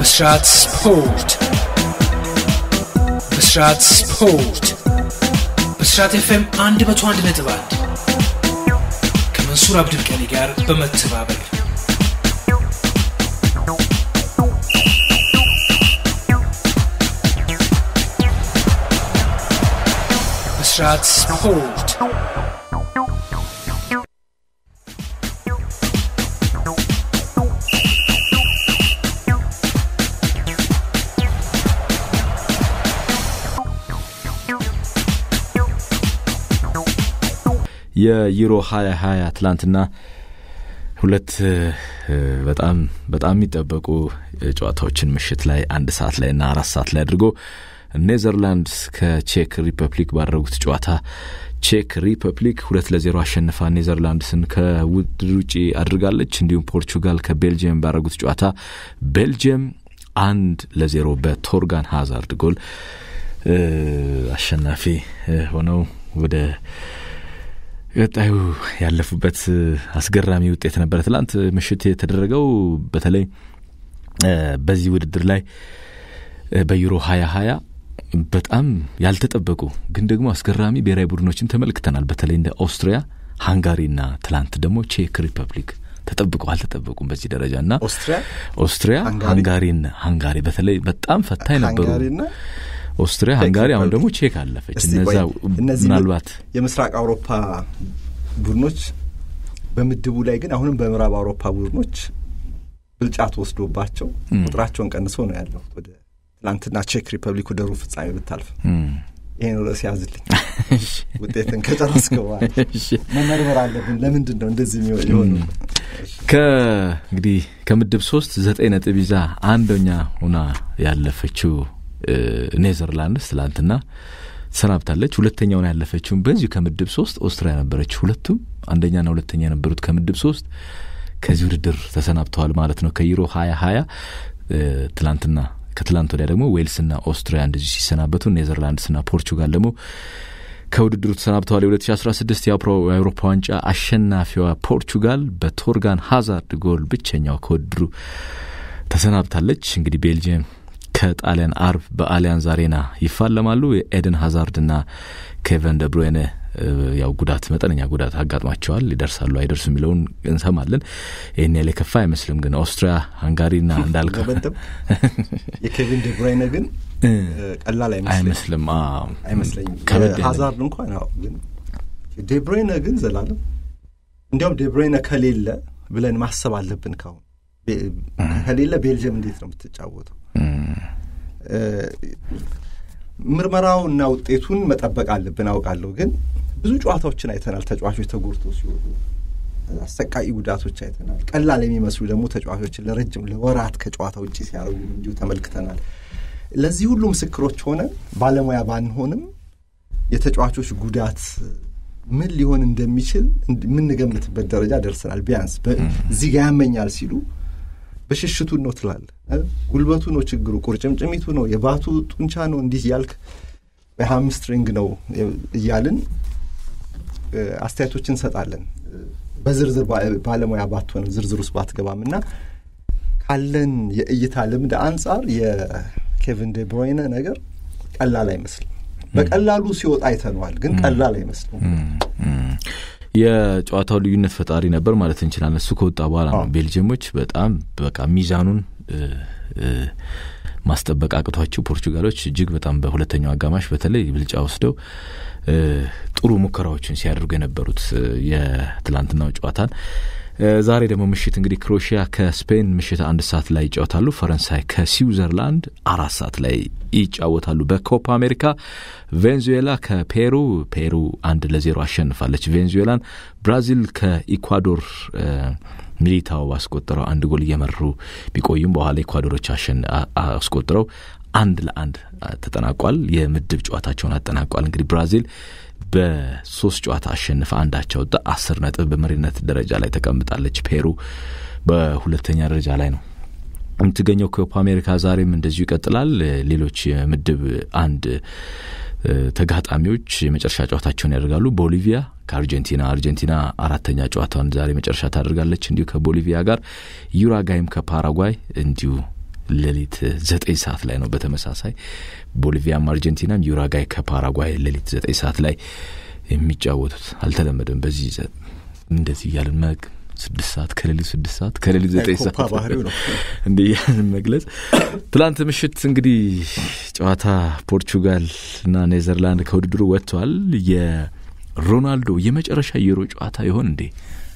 Beschat Sport. Beschat Sport. Beschat FM 101.1 ከመንሱር አብዱልቀኒ ጋር በመተባበር Beschat Sport. የዩሮ 2020 አትላንትና ሁለት በጣም የሚጠበቁ ጨዋታዎችን ምሽት ላይ 1 ሰዓት ላይ እና 4 ሰዓት ላይ አድርጎ ኔዘርላንድስ ከቼክ ሪፐብሊክ ባደረጉት ጨዋታ ቼክ ሪፐብሊክ 2-0 አሸንፋ ኔዘርላንድስን ከውድድር ውጪ አድርጋለች። እንዲሁም ፖርቹጋል ከቤልጂየም ባደረጉት ጨዋታ ቤልጂየም 1-0 በቶርጋን ሃዛርድ ጎል አሸናፊ ሆነው ወደ ቀጣዩ ያለፉበት አስገራሚ ውጤት ነበር ትላንት ምሽት የተደረገው። በተለይ በዚህ ውድድር ላይ በዩሮ 2020 በጣም ያልተጠበቁ ግን ደግሞ አስገራሚ ብሔራዊ ቡድኖችን ተመልክተናል። በተለይ እንደ ኦስትሪያ፣ ሃንጋሪና ትላንት ደግሞ ቼክ ሪፐብሊክ አልተጠበቁም በዚህ ደረጃና ኦስትሪያ፣ ሃንጋሪ በተለይ በጣም ፈታኝ ነበሩ። ኦስትሪያ ሃንጋሪ አሁን ደግሞ ቼክ አለፈች። እነዚህ ምናልባት የምስራቅ አውሮፓ ቡድኖች በምድቡ ላይ ግን አሁንም በምዕራብ አውሮፓ ቡድኖች ብልጫት ወስዶባቸው ቁጥራቸውን ቀንሰው ነው ያለው። ወደ አትላንትና ቼክ ሪፐብሊክ ወደ ሩብ ፍጻሜ ብታልፍ ይሄን ራስ ያዝልኝ ውጤትን ከጨረስከው መመርመር አለብን። ለምንድን ነው እንደዚህ የሚሆነው? እንግዲህ ከምድብ 3 9 ነጥብ ይዛ አንደኛ ሆና ያለፈችው ኔዘርላንድስ ትላንትና ሰናብታለች። ሁለተኛውን ያለፈችው በዚህ ከምድብ 3 ኦስትሪያ ነበረች። ሁለቱም አንደኛና ሁለተኛ የነበሩት ከምድብ 3 ከዚህ ውድድር ተሰናብተዋል ማለት ነው። ከዩሮ 2020 ትላንትና ከትላንት ወዲያ ደግሞ ዌልስና ኦስትሪያ እንደዚህ ሲሰናበቱ ኔዘርላንድስና ፖርቹጋል ደግሞ ከውድድሩ ተሰናብተዋል። የ2016 የአውሮፓ ዋንጫ አሸናፊዋ ፖርቹጋል በቶርጋን ሃዛርድ ጎል ብቸኛው ከውድድሩ ተሰናብታለች። እንግዲህ ቤልጂየም ከጣሊያን አርብ በአሊያንዝ አሬና ይፋለማሉ። ኤደን ሃዛርድና ኬቨን ደ ብሩይነ ያው መጠነኛ ጉዳት አጋጥሟቸዋል። ይደርሳሉ አይደርሱም የሚለውን እንሰማለን። ይሄን ያለ ከፋ አይመስልም። ግን ኦስትሪያ ሃንጋሪና እንዳልከው የኬቨን ደ ብሩይነ ግን ቀላል አይመስልም። ሃዛርድ እንኳን ግን ደ ብሩይነ ግን ዘላለም እንዲያው ደ ብሩይነ ከሌለ ብለን ማሰብ አለብን። ከሌለ ቤልጂየም እንዴት ነው የምትጫወተው? ምርመራውና ውጤቱን መጠበቅ አለብን አውቃለሁ። ግን ብዙ ጨዋታዎችን አይተናል። ተጫዋቾች ተጎድተው ሲወጡ አሰቃቂ ጉዳቶች አይተናል። ቀላል የሚመስሉ ደግሞ ተጫዋቾችን ለረጅም ለወራት ከጨዋታ ውጪ ሲያደርጉ እንዲሁ ተመልክተናል። ለዚህ ሁሉ ምስክሮች ሆነ ባለሙያ ባንሆንም የተጫዋቾች ጉዳት ምን ሊሆን እንደሚችል ምንገምትበት ደረጃ ደርሰናል። ቢያንስ እዚህ ጋር ያመኛል ሲሉ በሽሽቱ ነው ትላል። ጉልበቱ ነው ችግሩ፣ ቁርጭምጭሚቱ ነው፣ የባቱ ጡንቻ ነው እንዲህ ያልክ በሃምስትሪንግ ነው እያልን አስተያየቶችን እንሰጣለን። በዝርዝር ባለሙያ ባትሆንም ዝርዝር ውስጥ ባትገባምና ካለን የእይታ ልምድ አንፃር የኬቨን ደ ብሩይነ ነገር ቀላል አይመስልም። በቀላሉ ሲወጣ አይተነዋል፣ ግን ቀላል አይመስልም። የጨዋታው ልዩነት ፈጣሪ ነበር ማለት እንችላለን። እሱ ከወጣ በኋላ ነው ቤልጂየሞች በጣም ሚዛኑን ማስጠበቅ አቅቷቸው ፖርቹጋሎች እጅግ በጣም በሁለተኛው አጋማሽ በተለይ ብልጫ ወስደው ጥሩ ሙከራዎችን ሲያደርጉ የነበሩት የትላንትናው ጨዋታን። ዛሬ ደግሞ ምሽት እንግዲህ ክሮኤሺያ ከስፔን ምሽት 1 ሰዓት ላይ ይጫወታሉ። ፈረንሳይ ከስዊዘርላንድ 4 ሰዓት ላይ ይጫወታሉ። በኮፓ አሜሪካ ቬንዙዌላ ከፔሩ 1-0 አሸንፋለች ቬንዙዌላን። ብራዚል ከኢኳዶር ሚሊታው አስቆጥረው 1 ጎል እየመሩ ቢቆዩም በኋላ ኢኳዶሮች አስቆጥረው 1-1 ተጠናቋል። የምድብ ጨዋታቸውን አጠናቋል። እንግዲህ ብራዚል በ3 ጨዋታ አሸንፋ አንዳቸው 10 ነጥብ በመሪነት ደረጃ ላይ ተቀምጣለች። ፔሩ በሁለተኛ ደረጃ ላይ ነው የምትገኘው። ኮፓ አሜሪካ ዛሬም እንደዚሁ ይቀጥላል። ሌሎች የምድብ 1 ተጋጣሚዎች የመጨረሻ ጨዋታቸውን ያደርጋሉ። ቦሊቪያ ከአርጀንቲና አራተኛ ጨዋታውን ዛሬ መጨረሻ ታደርጋለች እንዲሁ ከቦሊቪያ ጋር። ዩራጓይም ከፓራጓይ እንዲሁ ሌሊት 9 ሰዓት ላይ ነው። በተመሳሳይ ቦሊቪያም አርጀንቲናም ዩራጓይ ከፓራጓይ ሌሊት 9 ሰዓት ላይ የሚጫወቱት አልተለመደም። በዚህ እንደዚህ ያለን 6 ሰዓት ከሌሊት 6 ሰዓት ከሌሊት 9 ሰዓት ባህሪው ነው እንዴ ያን መግለጽ። ትላንት ምሽት እንግዲህ ጨዋታ ፖርቹጋል እና ኔዘርላንድ ከውድድሩ ወጥተዋል። የሮናልዶ የመጨረሻ የዩሮ ጨዋታ ይሆን እንዴ?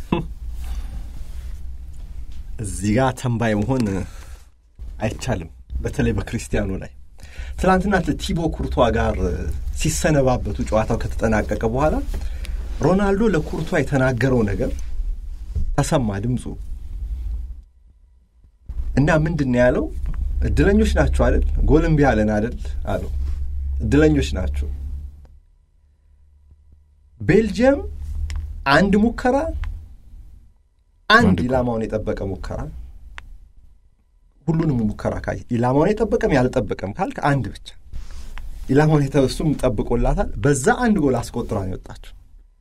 እዚህ ጋር ተንባይ መሆን አይቻልም፣ በተለይ በክርስቲያኖ ላይ። ትላንትና ለቲቦ ኩርቷ ጋር ሲሰነባበቱ ጨዋታው ከተጠናቀቀ በኋላ ሮናልዶ ለኩርቷ የተናገረው ነገር ተሰማ ድምጹ እና ምንድነው ያለው? እድለኞች ናቸው አይደል? ጎልም ቢያለን አይደል አለው። እድለኞች ናቸው። ቤልጂየም አንድ ሙከራ አንድ ኢላማውን የጠበቀ ሙከራ፣ ሁሉንም ሙከራ ካይ ኢላማውን የጠበቀም ያልጠበቀም ካልክ አንድ ብቻ ኢላማውን የተወሱም ጠብቆላታል። በዛ አንድ ጎል አስቆጥራ ነው የወጣችው።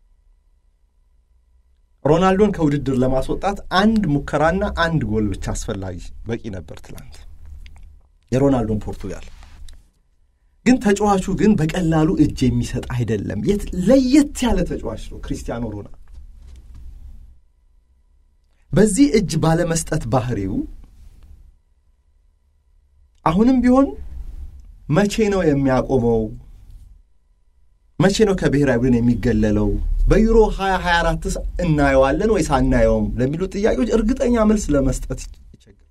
ሮናልዶን ከውድድር ለማስወጣት አንድ ሙከራና አንድ ጎል ብቻ አስፈላጊ በቂ ነበር ትላንት የሮናልዶን ፖርቱጋል። ግን ተጫዋቹ ግን በቀላሉ እጅ የሚሰጥ አይደለም። ለየት ያለ ተጫዋች ነው ክሪስቲያኖ ሮናልዶ። በዚህ እጅ ባለመስጠት ባህሪው አሁንም ቢሆን መቼ ነው የሚያቆመው? መቼ ነው ከብሔራዊ ቡድን የሚገለለው? በዩሮ 2024 እናየዋለን ወይስ አናየውም ለሚሉ ጥያቄዎች እርግጠኛ መልስ ለመስጠት ይቸግራል።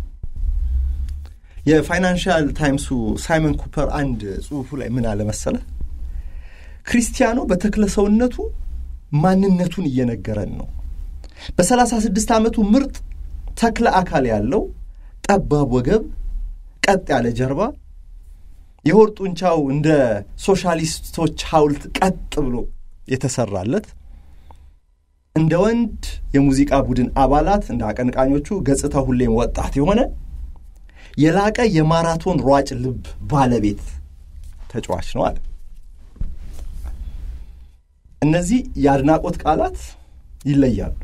የፋይናንሻል ታይምሱ ሳይመን ኩፐር አንድ ጽሑፉ ላይ ምን አለ መሰለ? ክሪስቲያኖ በተክለሰውነቱ ማንነቱን እየነገረን ነው። በ36 ዓመቱ ምርጥ ተክለ አካል ያለው፣ ጠባብ ወገብ፣ ቀጥ ያለ ጀርባ፣ የሆድ ጡንቻው እንደ ሶሻሊስቶች ሐውልት ቀጥ ብሎ የተሰራለት፣ እንደ ወንድ የሙዚቃ ቡድን አባላት እንደ አቀንቃኞቹ ገጽታው ሁሌም ወጣት የሆነ የላቀ የማራቶን ሯጭ ልብ ባለቤት ተጫዋች ነው አለ። እነዚህ የአድናቆት ቃላት ይለያሉ።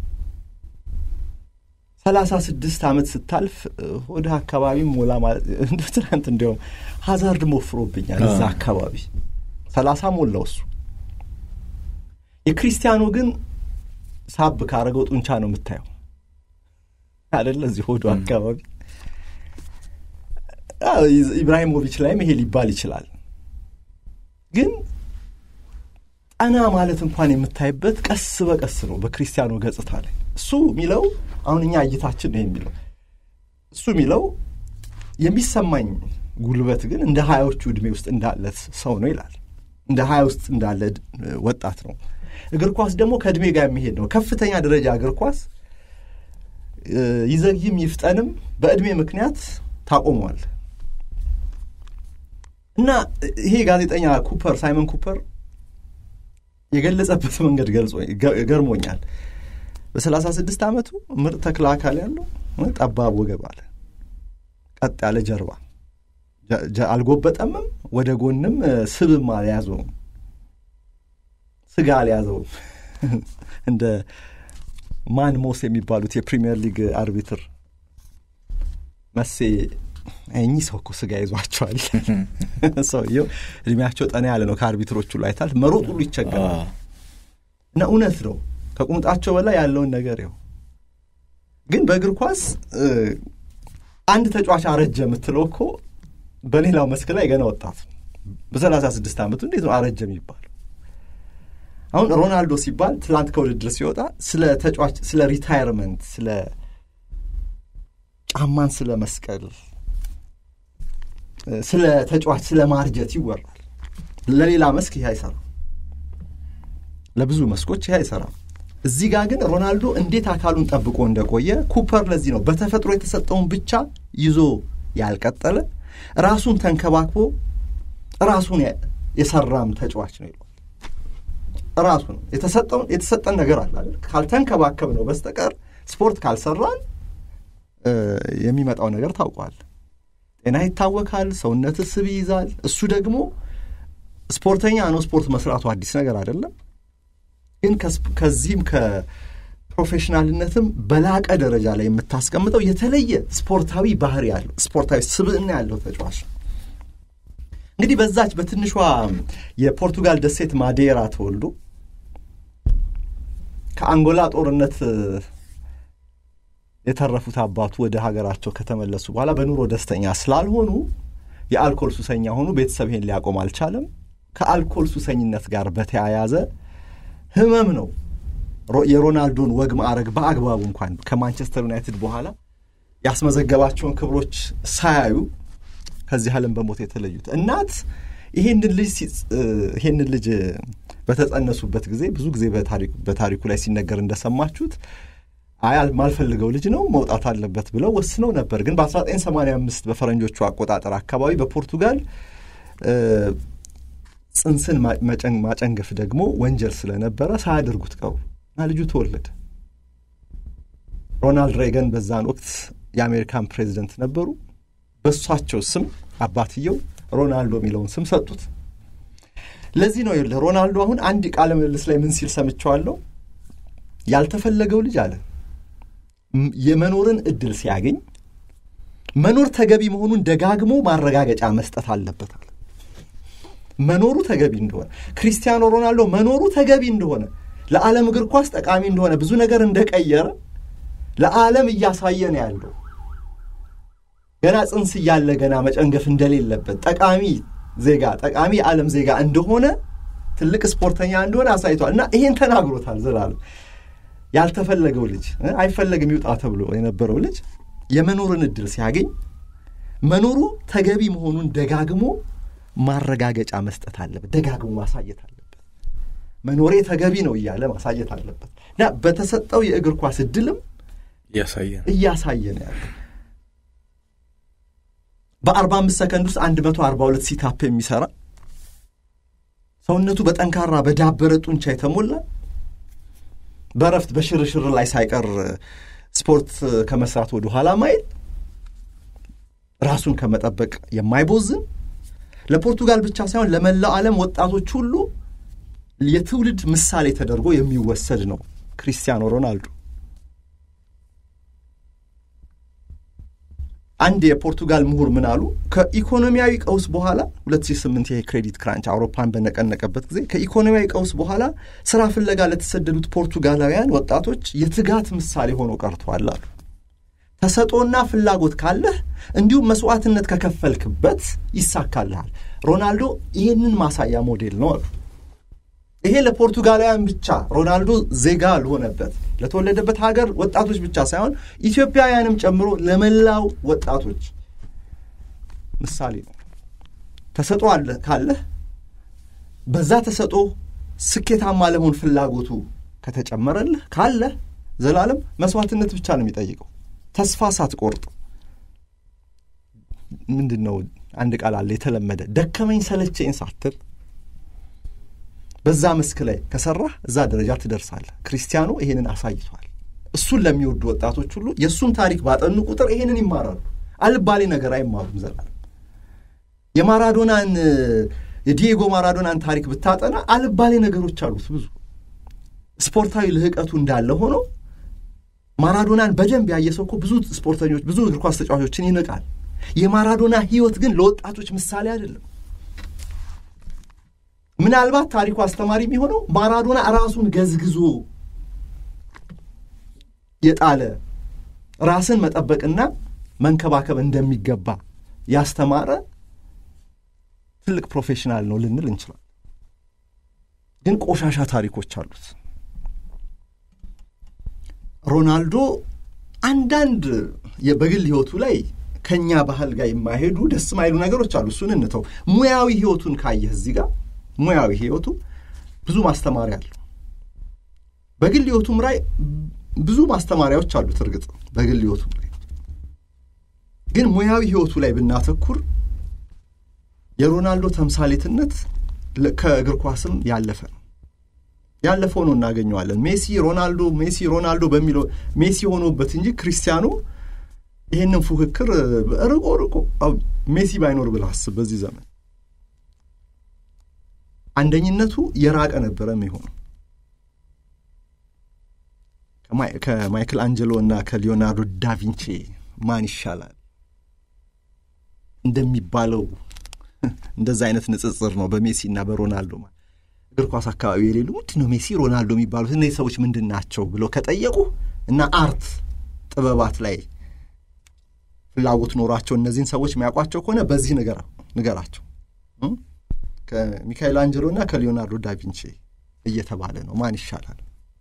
36 ዓመት ስታልፍ ወደ አካባቢ ሞላ ማለት እንደ ትናንት እንደውም ሃዛርድ ሞፍሮብኛል። እዛ አካባቢ 30 ሞላው እሱ። የክሪስቲያኖ ግን ሳብ ካረገው ጡንቻ ነው የምታየው አይደል? እዚህ ሆዱ አካባቢ ኢብራሂሞቪች ላይም ይሄ ሊባል ይችላል። ግን አና ማለት እንኳን የምታይበት ቀስ በቀስ ነው በክሪስቲያኖ ገጽታ ላይ። እሱ የሚለው አሁን እኛ እይታችን ነው የሚለው። እሱ የሚለው የሚሰማኝ ጉልበት ግን እንደ 20ዎቹ ዕድሜ ውስጥ እንዳለ ሰው ነው ይላል። እንደ 20 ውስጥ እንዳለ ወጣት ነው። እግር ኳስ ደግሞ ከዕድሜ ጋር የሚሄድ ነው። ከፍተኛ ደረጃ እግር ኳስ ይዘግይም ይፍጠንም በዕድሜ ምክንያት ታቆሟል። እና ይሄ ጋዜጠኛ ኩፐር ሳይመን ኩፐር የገለጸበት መንገድ ገርሞኛል። በ36 ዓመቱ ምርጥ ተክለ አካል ያለው፣ ጠባብ ወገብ አለ፣ ቀጥ ያለ ጀርባ፣ አልጎበጠምም፣ ወደ ጎንም ስብም አልያዘውም፣ ስጋ አልያዘውም። እንደ ማን ሞስ የሚባሉት የፕሪሚየር ሊግ አርቢትር መሴ እኚህ ሰው እኮ ስጋ ይዟቸዋል። ሰውየው እድሜያቸው ጠና ያለ ነው። ከአርቢትሮቹ ላይ ታል መሮጥ ሁሉ ይቸገራል። እና እውነት ነው ከቁምጣቸው በላይ ያለውን ነገር ይኸው። ግን በእግር ኳስ አንድ ተጫዋች አረጀ የምትለው እኮ በሌላው መስክ ላይ ገና ወጣት በ36 ዓመቱ እንዴት ነው አረጀ የሚባለው? አሁን ሮናልዶ ሲባል ትላንት ከውድድር ሲወጣ ስለ ተጫዋች፣ ስለ ሪታየርመንት፣ ስለ ጫማን ስለ መስቀል፣ ስለ ተጫዋች ስለ ማርጀት ይወራል። ለሌላ መስክ ይሄ አይሰራም፣ ለብዙ መስኮች ይሄ አይሰራም። እዚህ ጋር ግን ሮናልዶ እንዴት አካሉን ጠብቆ እንደቆየ ኩፐር ለዚህ ነው በተፈጥሮ የተሰጠውን ብቻ ይዞ ያልቀጠለ ራሱን ተንከባክቦ ራሱን የሰራም ተጫዋች ነው ይላል። ራሱ ነው የተሰጠን ነገር አለ አይደል? ካልተንከባከብ ነው በስተቀር ስፖርት ካልሰራን የሚመጣው ነገር ታውቋል። ጤና ይታወካል፣ ሰውነት ስብ ይይዛል። እሱ ደግሞ ስፖርተኛ ነው። ስፖርት መስራቱ አዲስ ነገር አይደለም። ግን ከዚህም ፕሮፌሽናልነትም በላቀ ደረጃ ላይ የምታስቀምጠው የተለየ ስፖርታዊ ባህሪ ያለው ስፖርታዊ ስብዕና ያለው ተጫዋች እንግዲህ በዛች በትንሿ የፖርቱጋል ደሴት ማዴራ ተወልዶ ከአንጎላ ጦርነት የተረፉት አባቱ ወደ ሀገራቸው ከተመለሱ በኋላ በኑሮ ደስተኛ ስላልሆኑ የአልኮል ሱሰኛ ሆኑ። ቤተሰብ ይሄን ሊያቆም አልቻለም። ከአልኮል ሱሰኝነት ጋር በተያያዘ ህመም ነው የሮናልዶን ወግ ማዕረግ በአግባቡ እንኳን ከማንቸስተር ዩናይትድ በኋላ ያስመዘገባቸውን ክብሮች ሳያዩ ከዚህ ዓለም በሞት የተለዩት እናት ይሄንን ልጅ በተጸነሱበት ጊዜ ብዙ ጊዜ በታሪኩ ላይ ሲነገር እንደሰማችሁት ማልፈልገው ልጅ ነው መውጣት አለበት ብለው ወስነው ነበር። ግን በ1985 በፈረንጆቹ አቆጣጠር አካባቢ በፖርቱጋል ጽንስን ማጨንገፍ ደግሞ ወንጀል ስለነበረ ሳያደርጉት ቀሩ እና ልጁ ተወለደ። ሮናልድ ሬገን በዛን ወቅት የአሜሪካን ፕሬዚደንት ነበሩ። በሷቸው ስም አባትየው ሮናልዶ የሚለውን ስም ሰጡት። ለዚህ ነው ሮናልዶ አሁን አንድ ቃለ ምልልስ ላይ ምን ሲል ሰምቻለሁ ያልተፈለገው ልጅ አለ የመኖርን እድል ሲያገኝ መኖር ተገቢ መሆኑን ደጋግሞ ማረጋገጫ መስጠት አለበት አለ። መኖሩ ተገቢ እንደሆነ ክሪስቲያኖ ሮናልዶ መኖሩ ተገቢ እንደሆነ ለዓለም እግር ኳስ ጠቃሚ እንደሆነ ብዙ ነገር እንደቀየረ ለዓለም እያሳየ ነው ያለው። ገና ጽንስ እያለ ገና መጨንገፍ እንደሌለበት ጠቃሚ የዓለም ዜጋ እንደሆነ ትልቅ ስፖርተኛ እንደሆነ አሳይቷል። እና ይሄን ተናግሮታል ዘላለም ያልተፈለገው ልጅ አይፈለግም ይውጣ ተብሎ የነበረው ልጅ የመኖርን እድል ሲያገኝ መኖሩ ተገቢ መሆኑን ደጋግሞ ማረጋገጫ መስጠት አለበት። ደጋግሞ ማሳየት አለበት። መኖሬ ተገቢ ነው እያለ ማሳየት አለበት። እና በተሰጠው የእግር ኳስ እድልም እያሳየ ነው ያለው። በ45 ሰከንድ ውስጥ 142 ሲታፕ የሚሰራ ሰውነቱ በጠንካራ በዳበረ ጡንቻ የተሞላ በረፍት በሽርሽር ላይ ሳይቀር ስፖርት ከመስራት ወደ ኋላ ማይል ራሱን ከመጠበቅ የማይቦዝን ለፖርቱጋል ብቻ ሳይሆን ለመላው ዓለም ወጣቶች ሁሉ የትውልድ ምሳሌ ተደርጎ የሚወሰድ ነው ክሪስቲያኖ ሮናልዶ። አንድ የፖርቱጋል ምሁር ምን አሉ? ከኢኮኖሚያዊ ቀውስ በኋላ 2008 የክሬዲት ክራንች አውሮፓን በነቀነቀበት ጊዜ ከኢኮኖሚያዊ ቀውስ በኋላ ስራ ፍለጋ ለተሰደዱት ፖርቱጋላውያን ወጣቶች የትጋት ምሳሌ ሆኖ ቀርቷል አሉ። ተሰጦና ፍላጎት ካለህ እንዲሁም መስዋዕትነት ከከፈልክበት ይሳካልሃል። ሮናልዶ ይሄንን ማሳያ ሞዴል ነው አሉ። ይሄ ለፖርቱጋላውያን ብቻ ሮናልዶ ዜጋ ለሆነበት ለተወለደበት ሀገር ወጣቶች ብቻ ሳይሆን ኢትዮጵያውያንም ጨምሮ ለመላው ወጣቶች ምሳሌ ነው። ተሰጦ ካለህ በዛ ተሰጦ ስኬታማ ለመሆን ፍላጎቱ ከተጨመረልህ ካለህ ዘላለም መስዋዕትነት ብቻ ነው የሚጠይቀው። ተስፋ ሳትቆርጥ ምንድነው አንድ ቃል አለ የተለመደ ደከመኝ ሰለቸኝ ሳትል በዛ መስክ ላይ ከሰራህ እዛ ደረጃ ትደርሳለህ። ክሪስቲያኖ ይሄንን አሳይቷል። እሱን ለሚወዱ ወጣቶች ሁሉ የሱን ታሪክ ባጠኑ ቁጥር ይሄንን ይማራሉ። አልባሌ ነገር አይማሩም ዘላለም። የዲዬጎ ማራዶናን ታሪክ ብታጠና አልባሌ ነገሮች አሉት ብዙ። ስፖርታዊ ልህቀቱ እንዳለ ሆኖ ማራዶናን በደንብ ያየሰው እኮ ብዙ ስፖርተኞች ብዙ እግር ኳስ ተጫዋቾችን ይነቃል። የማራዶና ህይወት ግን ለወጣቶች ምሳሌ አይደለም። ምናልባት ታሪኩ አስተማሪ የሚሆነው ማራዶና ራሱን ገዝግዞ የጣለ ራስን መጠበቅና መንከባከብ እንደሚገባ ያስተማረ ትልቅ ፕሮፌሽናል ነው ልንል እንችላለን። ግን ቆሻሻ ታሪኮች አሉት። ሮናልዶ አንዳንድ በግል ህይወቱ ላይ ከኛ ባህል ጋር የማይሄዱ ደስ ማይሉ ነገሮች አሉ። እሱን እንተው። ሙያዊ ህይወቱን ካየህ እዚህ ጋር ሙያዊ ህይወቱ ብዙ ማስተማሪያ አለው። በግል ህይወቱም ላይ ብዙ ማስተማሪያዎች አሉት። እርግጥ በግል ህይወቱ ላይ ግን ሙያዊ ህይወቱ ላይ ብናተኩር የሮናልዶ ተምሳሌትነት ከእግር ኳስም ያለፈው ነው እናገኘዋለን። ሜሲ ሮናልዶ በሚለው ሜሲ ሆኖበት እንጂ ክሪስቲያኖ ይሄንን ፉክክር ርቆ ሜሲ ባይኖር ብለህ አስብ። በዚህ ዘመን አንደኝነቱ የራቀ ነበረ የሚሆነው ከማይክል አንጀሎ እና ከሊዮናርዶ ዳቪንቺ ማን ይሻላል እንደሚባለው እንደዛ አይነት ንጽጽር ነው በሜሲ እና በሮናልዶ ማለት። እግር ኳስ አካባቢ የሌሉ ምንድነው ሜሲ ሮናልዶ የሚባሉት እነዚህ ሰዎች ምንድናቸው ብለው ከጠየቁ እና አርት ጥበባት ላይ ፍላጎት ኖራቸው እነዚህን ሰዎች የሚያውቋቸው ከሆነ በዚህ ንገራቸው ከሚካኤል አንጀሎ እና ከሊዮናርዶ ዳቪንቺ እየተባለ ነው ማን ይሻላል።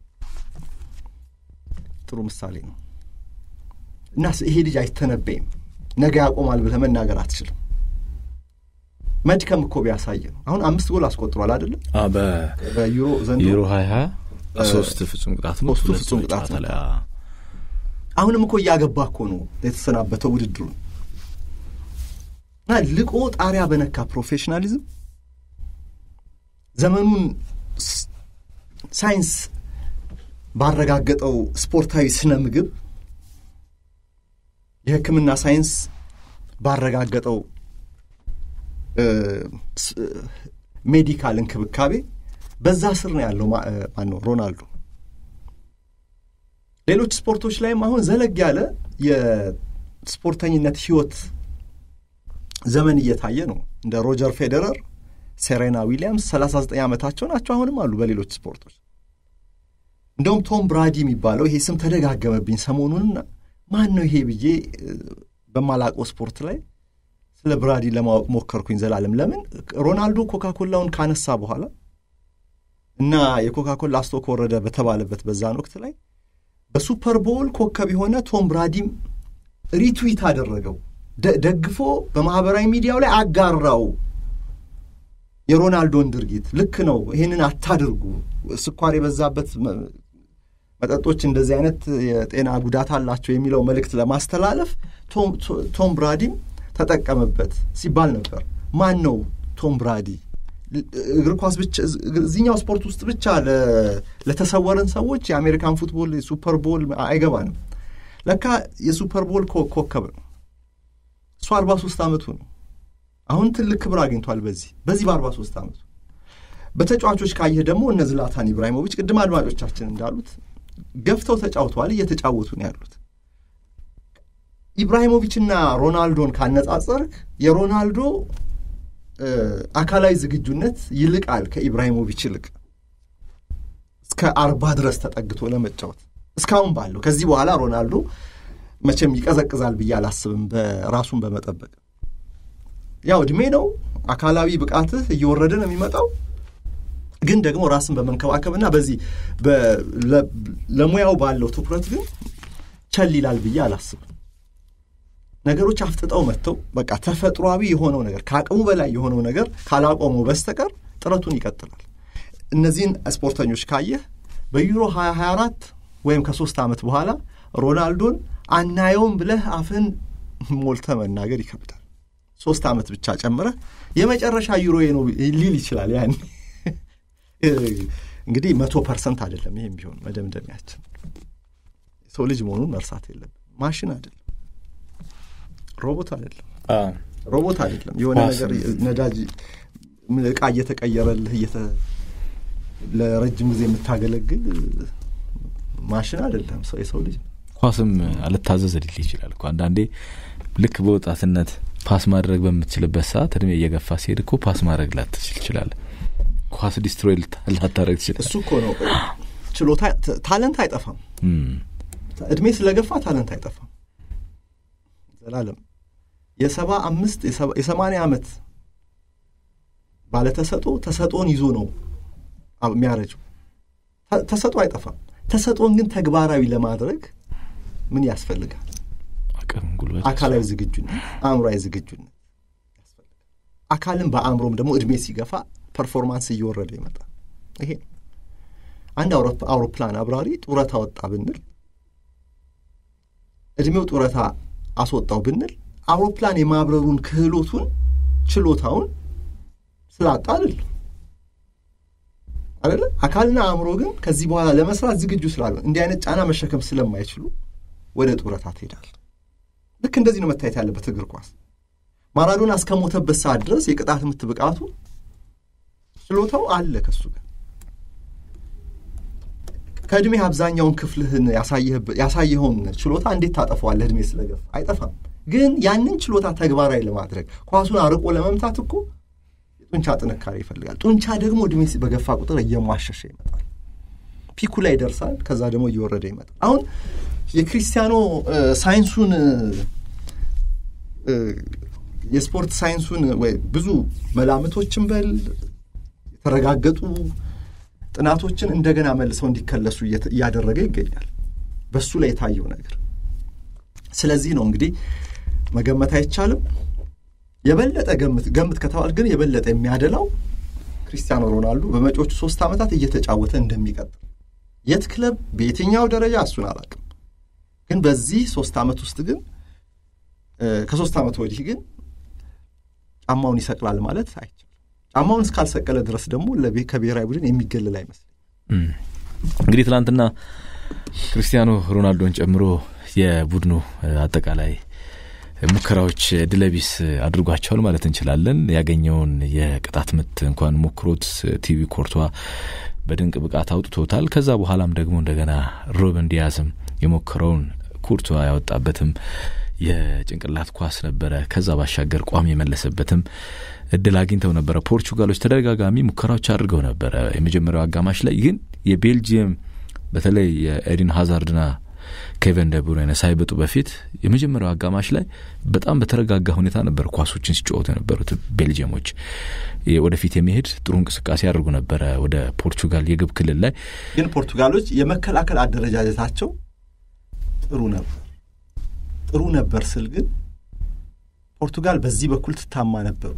ጥሩ ምሳሌ ነው። እና ይሄ ልጅ አይተነበይም ነገ ያቆማል ብለህ መናገር አትችልም። መድከም እኮ ቢያሳይ ነው። አሁን 5 ጎል አስቆጥሯል አይደል? በዩሮ ዘንድሮ ዩሮ 20 3 ፍጹም ቅጣት ነው። 3 ፍጹም ቅጣት ነው። አሁንም እኮ እያገባ እኮ ነው የተሰናበተው ውድድሩን። እና ልቆ ጣሪያ በነካ ፕሮፌሽናሊዝም ዘመኑን ሳይንስ ባረጋገጠው ስፖርታዊ ስነ ምግብ የሕክምና ሳይንስ ባረጋገጠው ሜዲካል እንክብካቤ በዛ ስር ነው ያለው ማነው ሮናልዶ። ሌሎች ስፖርቶች ላይም አሁን ዘለግ ያለ የስፖርተኝነት ህይወት ዘመን እየታየ ነው። እንደ ሮጀር ፌዴረር፣ ሴሬና ዊሊያምስ 39 ዓመታቸው ናቸው አሁንም አሉ በሌሎች ስፖርቶች። እንደውም ቶም ብራዲ የሚባለው ይሄ ስም ተደጋገመብኝ ሰሞኑንና ማን ነው ይሄ ብዬ በማላውቀው ስፖርት ላይ ስለ ብራዲ ለማወቅ ሞከርኩኝ። ዘላለም ለምን ሮናልዶ ኮካኮላውን ካነሳ በኋላ እና የኮካኮላ ስቶክ ወረደ በተባለበት በዛን ወቅት ላይ በሱፐር ቦል ኮከብ የሆነ ቶም ብራዲም ሪትዊት አደረገው ደግፎ በማህበራዊ ሚዲያው ላይ አጋራው የሮናልዶን ድርጊት። ልክ ነው ይሄንን አታድርጉ፣ ስኳር የበዛበት መጠጦች እንደዚህ አይነት የጤና ጉዳት አላቸው የሚለው መልእክት ለማስተላለፍ ቶም ብራዲም ተጠቀመበት ሲባል ነበር። ማን ነው ቶም ብራዲ? እግር ኳስ ብቻ እዚህኛው ስፖርት ውስጥ ብቻ ለተሰወረን ሰዎች የአሜሪካን ፉትቦል ሱፐር ቦል አይገባንም። ለካ የሱፐር ቦል ኮከብ ነው። እሱ 43 ዓመቱ ነው። አሁን ትልቅ ክብር አግኝቷል በዚህ በ43 ዓመቱ። በተጫዋቾች ካየህ ደግሞ እነ ዝላታን ኢብራሂሞቪች ቅድም አድማጮቻችን እንዳሉት ገፍተው ተጫውተዋል፣ እየተጫወቱ ነው ያሉት። ኢብራሂሞቪችና ሮናልዶን ካነጻጸርክ የሮናልዶ አካላዊ ዝግጁነት ይልቃል ከኢብራሂሞቪች ይልቅ እስከ 40 ድረስ ተጠግቶ ለመጫወት እስካሁን ባለው። ከዚህ በኋላ ሮናልዶ መቼም ይቀዘቅዛል ብዬ አላስብም በራሱን በመጠበቅ። ያው እድሜ ነው፣ አካላዊ ብቃትህ እየወረደ ነው የሚመጣው። ግን ደግሞ ራስን በመንከባከብና በዚህ ለሙያው ባለው ትኩረት ግን ቸል ይላል ብዬ አላስብም። ነገሮች አፍጥጠው መጥተው በቃ ተፈጥሯዊ የሆነው ነገር ከአቅሙ በላይ የሆነው ነገር ካላቆመው በስተቀር ጥረቱን ይቀጥላል። እነዚህን ስፖርተኞች ካየህ በዩሮ 2024 ወይም ከ3 ዓመት በኋላ ሮናልዶን አናየውም ብለህ አፍን ሞልተ መናገር ይከብዳል። 3 ዓመት ብቻ ጨምረህ የመጨረሻ ዩሮ ነው ሊል ይችላል። ያን እንግዲህ 100% አይደለም። ይሄም ቢሆን መደምደሚያችን ሰው ልጅ መሆኑን መርሳት የለም። ማሽን አይደለም፣ ሮቦት አይደለም። የሆነ ነገር ነዳጅ ዕቃ እየተቀየረልህ ለረጅም ጊዜ የምታገለግል ማሽን አይደለም። የሰው ልጅ ኳስም አልታዘዝ ሊል ይችላል እኮ አንዳንዴ። ልክ በወጣትነት ፓስ ማድረግ በምትችልበት ሰዓት እድሜ እየገፋ ሲሄድ እኮ ፓስ ማድረግ ላትችል ይችላል። ኳስ ዲስትሮይ ላታረግ ይችላል። እሱ እኮ ነው ችሎታ። ታለንት አይጠፋም። እድሜ ስለገፋ ታለንት አይጠፋም። ዘላለም የ75 የ80 ዓመት ተሰጦን ይዞ ነው የሚያረጀው። ተሰጦ አይጠፋም። ተሰጦን ግን ተግባራዊ ለማድረግ ምን ያስፈልጋል? አቅም፣ ጉልበት፣ አካላዊ ዝግጁነት፣ አእምሮአዊ ዝግጁነት ያስፈልጋል። አካልን በአእምሮም ደግሞ እድሜ ሲገፋ ፐርፎርማንስ እየወረደ ይመጣል። ይሄ አንድ አውሮፕላን አብራሪ ጡረታ ወጣ ብንል እድሜው ጡረታ አስወጣው ብንል አውሮፕላን የማብረሩን ክህሎቱን ችሎታውን ስላጣ አይደል? አካልና አእምሮ ግን ከዚህ በኋላ ለመስራት ዝግጁ ስላሉ እንዲህ አይነት ጫና መሸከም ስለማይችሉ ወደ ጡረታ ትሄዳል። ልክ እንደዚህ ነው መታየት ያለበት እግር ኳስ። ማራዶና እስከሞተበት ሰዓት ድረስ የቅጣት ምት ብቃቱ ችሎታው አለ ከሱ ጋር። ከእድሜ አብዛኛውን ክፍልህን ያሳየኸውን ችሎታ እንዴት ታጠፈዋለህ? እድሜ ስለገፋ አይጠፋም። ግን ያንን ችሎታ ተግባራዊ ለማድረግ ኳሱን አርቆ ለመምታት እኮ ጡንቻ ጥንካሬ ይፈልጋል። ጡንቻ ደግሞ እድሜ በገፋ ቁጥር እየሟሸሸ ይመጣል፣ ፒኩ ላይ ይደርሳል። ከዛ ደግሞ እየወረደ ይመጣል። አሁን የክርስቲያኖ ሳይንሱን የስፖርት ሳይንሱን ወይ ብዙ መላምቶችን በል የተረጋገጡ ጥናቶችን እንደገና መልሰው እንዲከለሱ እያደረገ ይገኛል በሱ ላይ የታየው ነገር። ስለዚህ ነው እንግዲህ መገመት አይቻልም። የበለጠ ገምት ከተባለ ግን የበለጠ የሚያደላው ክርስቲያኖ ሮናልዶ በመጪዎቹ 3 ዓመታት እየተጫወተ እንደሚቀጥል የት ክለብ በየትኛው ደረጃ እሱን አላውቅም። ግን በዚህ 3 ዓመት ውስጥ ግን ከ3 ዓመት ወዲህ ግን ጫማውን ይሰቅላል ማለት አይቻልም። ጫማውን እስካልሰቀለ ድረስ ደግሞ ከብሔራዊ ቡድን የሚገለል አይመስልም። እንግዲህ ትላንትና ክርስቲያኖ ሮናልዶን ጨምሮ የቡድኑ አጠቃላይ ሙከራዎች ድለቢስ አድርጓቸዋል ማለት እንችላለን። ያገኘውን የቅጣት ምት እንኳን ሞክሮት ቲቪ ኮርቷ በድንቅ ብቃት አውጥቶታል። ከዛ በኋላም ደግሞ እንደገና ሩበን ዲያዝም የሞከረውን ኩርቷ ያወጣበትም የጭንቅላት ኳስ ነበረ። ከዛ ባሻገር ቋሚ የመለሰበትም እድል አግኝተው ነበረ። ፖርቹጋሎች ተደጋጋሚ ሙከራዎች አድርገው ነበረ የመጀመሪያው አጋማሽ ላይ። ግን የቤልጂየም በተለይ የኤዲን ሃዛርድና ኬቨን ደ ብሩይነ ሳይበጡ በፊት የመጀመሪያው አጋማሽ ላይ በጣም በተረጋጋ ሁኔታ ነበር ኳሶችን ሲጫወቱ የነበሩት ቤልጂየሞች። ወደፊት የሚሄድ ጥሩ እንቅስቃሴ ያደርጉ ነበረ ወደ ፖርቹጋል የግብ ክልል ላይ። ግን ፖርቱጋሎች የመከላከል አደረጃጀታቸው ጥሩ ነበር ስል ግን ፖርቱጋል በዚህ በኩል ትታማ ነበር።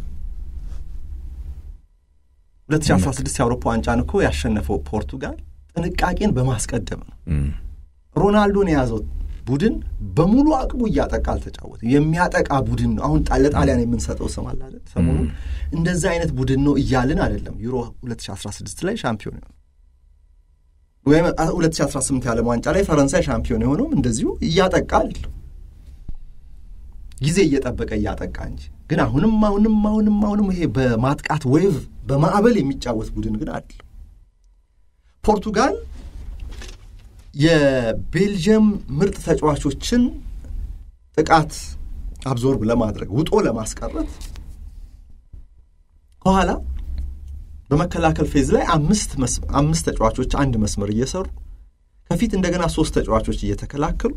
2016 የአውሮፓ ዋንጫን እኮ ያሸነፈው ፖርቱጋል ጥንቃቄን በማስቀደም ነው። ሮናልዶን የያዘው ቡድን በሙሉ አቅሙ እያጠቃ አልተጫወተም። የሚያጠቃ ቡድን ነው። አሁን ለጣሊያን የምንሰጠው ስም አለ አይደል? ሰሞኑን እንደዛ አይነት ቡድን ነው እያልን አይደለም። ዩሮ 2016 ላይ ሻምፒዮን ነው ወይም 2018 የዓለም ዋንጫ ላይ ፈረንሳይ ሻምፒዮን የሆነው እንደዚሁ እያጠቃ አይደለም፣ ጊዜ እየጠበቀ እያጠቃ እንጂ። ግን አሁንም ይሄ በማጥቃት ዌቭ በማዕበል የሚጫወት ቡድን ግን አይደለም። ፖርቱጋል የቤልጂየም ምርጥ ተጫዋቾችን ጥቃት አብዞርብ ለማድረግ ውጦ ለማስቀረት ከኋላ በመከላከል ፌዝ ላይ አምስት ተጫዋቾች አንድ መስመር እየሰሩ ከፊት እንደገና 3 ተጫዋቾች እየተከላከሉ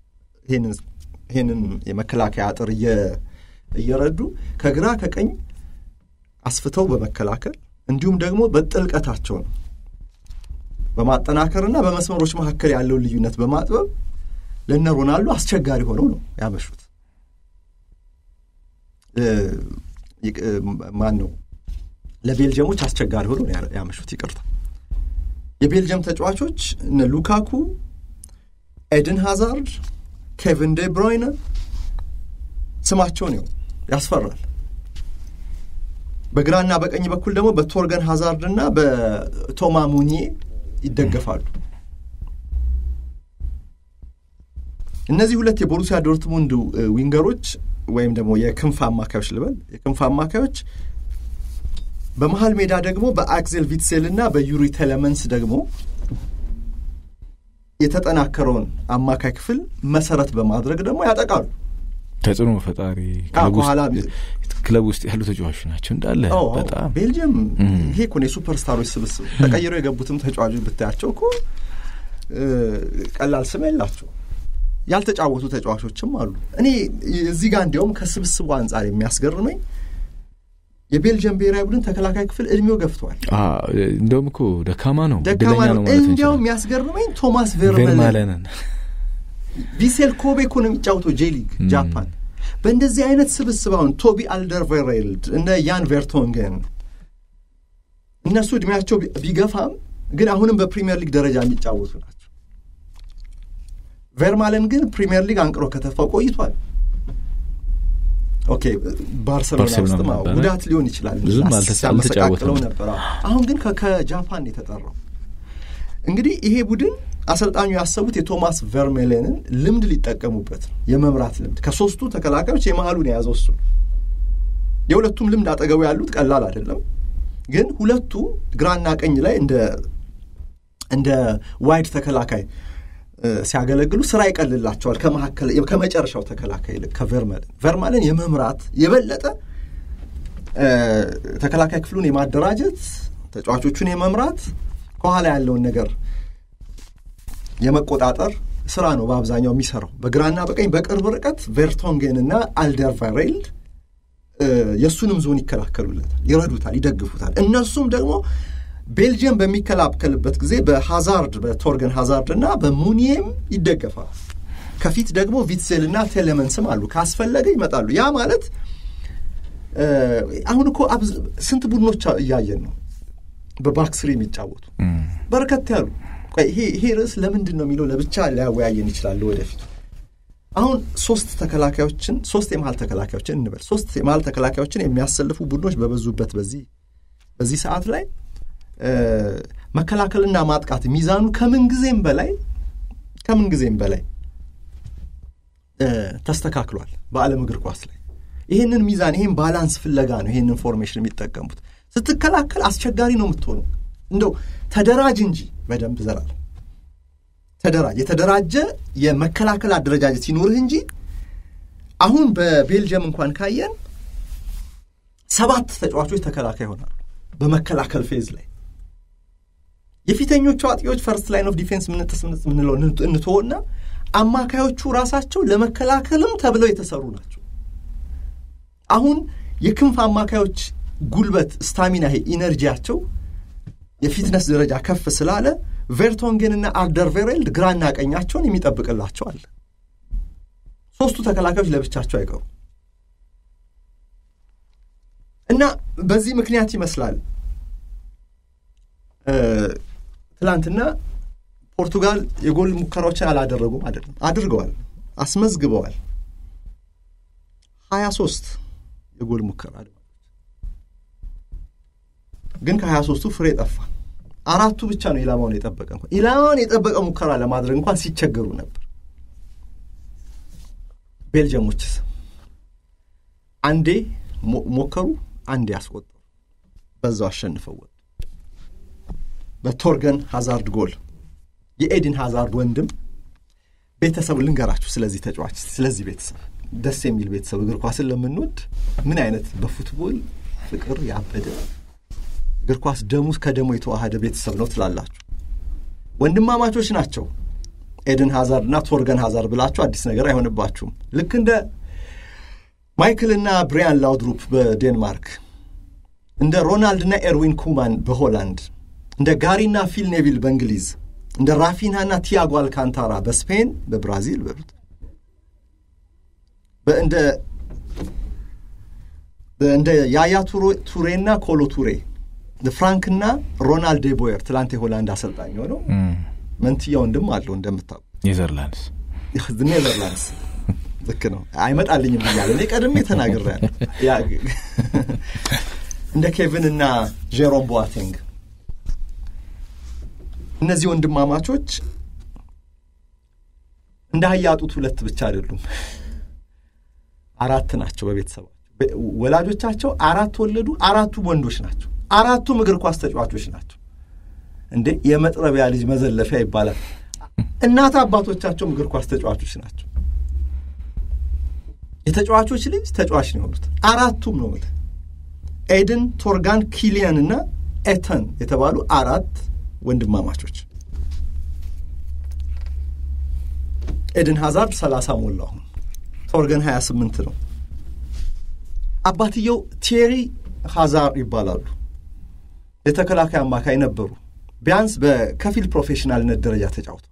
ይሄንን የመከላከያ አጥር እየረዱ ከግራ ከቀኝ አስፍተው በመከላከል እንዲሁም ደግሞ በጥልቀታቸው ነው በማጠናከርና በመስመሮች መካከል ያለው ልዩነት በማጥበብ ለነ ሮናልዶ አስቸጋሪ ሆነው ነው ያመሹት። ማን ነው ለቤልጂየሞች አስቸጋሪ ሆነው ነው ያመሹት። ይቅርታ የቤልጂየም ተጫዋቾች እነ ሉካኩ፣ ኤደን ሃዛርድ፣ ኬቨን ደ ብሩይነ ስማቸው ነው ያስፈራል። በግራና በቀኝ በኩል ደግሞ በቶርገን ሃዛርድና በቶማ ሙኒ ይደገፋሉ። እነዚህ ሁለት የቦሩሲያ ዶርትሙንድ ዊንገሮች ወይም ደግሞ የክንፍ አማካዮች ልበል፣ የክንፍ አማካዮች በመሃል ሜዳ ደግሞ በአክሴል ቪትሴልና በዩሪ ቴሌመንስ ደግሞ የተጠናከረውን አማካይ ክፍል መሰረት በማድረግ ደግሞ ያጠቃሉ። ተጽዕኖ ፈጣሪ ክለብ ውስጥ ያሉ ተጫዋቾች ናቸው እንዳለ። በጣም ቤልጂየም ይሄ እኮ ነው ሱፐርስታሮች ስብስብ። ተቀይረው የገቡትም ተጫዋቾች ብታያቸው እኮ ቀላል ስም የላቸው፣ ያልተጫወቱ ተጫዋቾችም አሉ። እኔ እዚህ ጋር እንዲያውም ከስብስቡ አንጻር የሚያስገርመኝ የቤልጂየም ብሔራዊ ቡድን ተከላካይ ክፍል እድሜው ገፍቷል። እንደውም እኮ ደካማ ነው ማለት ነው። እንዲያውም የሚያስገርመኝ ቶማስ ቬርማለን ቪሴል ኮቤ እኮ ነው የሚጫወተው ጄሊግ ጃፓን። በእንደዚህ አይነት ስብስብ አሁን ቶቢ አልደርቬሬልድ እነ ያን ቨርቶንገን እነሱ እድሜያቸው ቢገፋም ግን አሁንም በፕሪሚየር ሊግ ደረጃ የሚጫወቱ ናቸው። ቬርማለን ግን ፕሪሚየር ሊግ አንቅሮ ከተፋው ቆይቷል። ኦኬ ባርሰሎና ውስጥ ጉዳት ሊሆን ይችላል ብዙም አልተጫወተም ነበር። አሁን ግን ከጃፓን የተጠራው እንግዲህ ይሄ ቡድን አሰልጣኙ ያሰቡት የቶማስ ቨርሜለንን ልምድ ሊጠቀሙበት ነው፣ የመምራት ልምድ። ከ3ቱ ተከላካዮች የመሃሉን የያዘው እሱ። የሁለቱም ልምድ አጠገቡ ያሉት ቀላል አይደለም። ግን ሁለቱ ግራና ቀኝ ላይ እንደ እንደ ዋይድ ተከላካይ ሲያገለግሉ ስራ ይቀልላቸዋል ከመጨረሻው ተከላካይ ይልቅ ከቨርማለን የመምራት የበለጠ ተከላካይ ክፍሉን የማደራጀት ተጫዋቾቹን የመምራት ከኋላ ያለውን ነገር የመቆጣጠር ስራ ነው በአብዛኛው የሚሰራው። በግራና በቀኝ በቅርብ ርቀት ቨርቶንገንና አልደርቫይሬልድ የሱንም ዞን ይከላከሉለታል፣ ይረዱታል፣ ይደግፉታል። እነሱም ደግሞ ቤልጂየም በሚከላከልበት ጊዜ በሃዛርድ በቶርገን ሃዛርድና በሙኒየም ይደገፋል። ከፊት ደግሞ ቪትሴልና ቴሌመንስም አሉ፣ ካስፈለገ ይመጣሉ። ያ ማለት አሁን እኮ ስንት ቡድኖች እያየን ነው በባክስሪ የሚጫወቱ በርከት ያሉ። ይሄ ርዕስ ለምንድን ነው የሚለው ለብቻ ሊያወያየን ይችላል ወደፊት። አሁን ሶስት የመሃል ተከላካዮችን እንበል፣ ሶስት የመሃል ተከላካዮችን የሚያሰልፉ ቡድኖች በበዙበት በዚህ ሰዓት ላይ መከላከልና ማጥቃት ሚዛኑ ከምንጊዜም በላይ ተስተካክሏል በዓለም እግር ኳስ ላይ። ይሄንን ሚዛን ይሄን ባላንስ ፍለጋ ነው ይሄንን ፎርሜሽን የሚጠቀሙት። ስትከላከል አስቸጋሪ ነው የምትሆነው። እንደው ተደራጅ እንጂ በደንብ ዘራል ተደራጅ። የተደራጀ የመከላከል አደረጃጀት ሲኖርህ እንጂ አሁን በቤልጂየም እንኳን ካየን 7 ተጫዋቾች ተከላካይ ይሆናሉ በመከላከል ፌዝ ላይ። የፊተኞቹ አጥቂዎች ፈርስት ላይን ኦፍ ዲፌንስ ምንለው እንተውና አማካዮቹ ራሳቸው ለመከላከልም ተብለው የተሰሩ ናቸው። አሁን የክንፍ አማካዮች ጉልበት፣ ስታሚና፣ ኢነርጂያቸው የፊትነስ ደረጃ ከፍ ስላለ ቨርቶንገንና አልደርቬሬልድ ግራና ቀኛቸውን የሚጠብቅላቸው አለ። ሶስቱ ተከላካዮች ለብቻቸው አይቀሩ እና በዚህ ምክንያት ይመስላል ትላንትና ፖርቱጋል የጎል ሙከራዎችን አላደረጉም አይደለም፣ አድርገዋል፣ አስመዝግበዋል። 23 የጎል ሙከራ ግን ከ23ቱ ፍሬ ጠፋ። 4ቱ ብቻ ነው ኢላማውን የጠበቀ ሙከራ ለማድረግ እንኳን ሲቸገሩ ነበር። ቤልጂየሞችስ አንዴ ሞከሩ፣ አንዴ አስቆጠሩ፣ በዛው አሸንፈው ወጡ። በቶርገን ሃዛርድ ጎል የኤዲን ሃዛርድ ወንድም ቤተሰብ ልንገራችሁ ስለዚህ ተጫዋች፣ ስለዚህ ቤተሰብ ደስ የሚል ቤተሰብ። እግር ኳስን ለምንወድ ምን አይነት በፉትቦል ፍቅር ያበደ እግር ኳስ ደሙ ከደሙ የተዋሃደ ቤተሰብ ነው ትላላችሁ። ወንድማማቾች ናቸው ኤደን ሃዛርድና ቶርገን ሃዛርድ ብላችሁ አዲስ ነገር አይሆንባችሁም። ልክ እንደ ማይክልና ብሪያን ላውድሩፕ በዴንማርክ፣ እንደ ሮናልድና ኤርዊን ኩማን በሆላንድ፣ እንደ ጋሪና ፊል ኔቪል በእንግሊዝ፣ እንደ ራፊናና ቲያጎ አልካንታራ በስፔን፣ በብራዚል በሉት እንደ ያያ ቱሬና ኮሎ ቱሬ፣ ፍራንክና ሮናልድ ቦየር ትላንት የሆላንድ አሰልጣኝ ሆነው መንትያ ወንድም አለው እንደምታውቁ ኔዘርላንድስ ልክ ነው አይመጣልኝም ብያለሁ እኔ ቀድሜ ተናግሬያለሁ። እንደ ኬቪንና ጄሮም ቦአቴንግ እነዚህ ወንድማማቾች እንደ አያጡት ሁለት ብቻ አይደሉም፣ 4 ናቸው በቤተሰባቸው። ወላጆቻቸው 4 ወለዱ፣ 4ቱም ወንዶች ናቸው፣ 4ቱም እግር ኳስ ተጫዋቾች ናቸው። እንዴ የመጥረቢያ ልጅ መዘለፊያ ይባላል። እናት አባቶቻቸውም እግር ኳስ ተጫዋቾች ናቸው። የተጫዋቾች ልጅ ተጫዋች ነው የሆኑት 4ቱም ነው። ኤደን፣ ቶርጋን፣ ኪሊያን እና ኤተን የተባሉ 4 ወንድማማቾች። ኤደን ሃዛርድ 30 ሞላው፣ ቶርገን 28 ነው። አባትየው ቲየሪ ሃዛርድ ይባላሉ። የተከላካይ አማካይ ነበሩ። ቢያንስ በከፊል ፕሮፌሽናልነት ደረጃ ተጫውተዋል።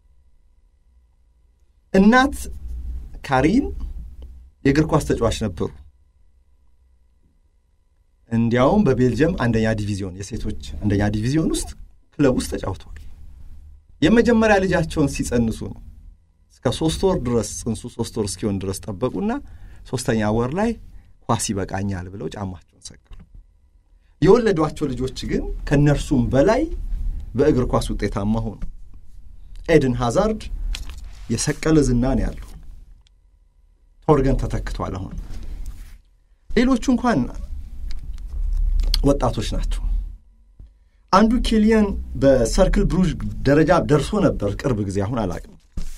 እናት ካሪን የእግር ኳስ ተጫዋች ነበሩ። እንዲያውም በቤልጂየም አንደኛ ዲቪዚዮን የሴቶች አንደኛ ዲቪዚዮን ውስጥ ክለብ ውስጥ ተጫውተዋል። የመጀመሪያ ልጃቸውን ሲጸንሱ ነው እስከ 3 ወር ድረስ ጽንሱ 3 ወር እስኪሆን ድረስ ጠበቁና 3ኛ ወር ላይ ኳስ ይበቃኛል ብለው ጫማቸውን ሰቀሉ። የወለዷቸው ልጆች ግን ከነርሱም በላይ በእግር ኳስ ውጤታማ ሆኑ። ኤደን ሃዛርድ የሰቀለ ዝና ነው ያለው። ቶርገን ተተክቷል። አሁን ሌሎቹ እንኳን ወጣቶች ናቸው። አንዱ ኬሊያን በሰርክል ብሩጅ ደረጃ ደርሶ ነበር ቅርብ ጊዜ አሁን አላቅም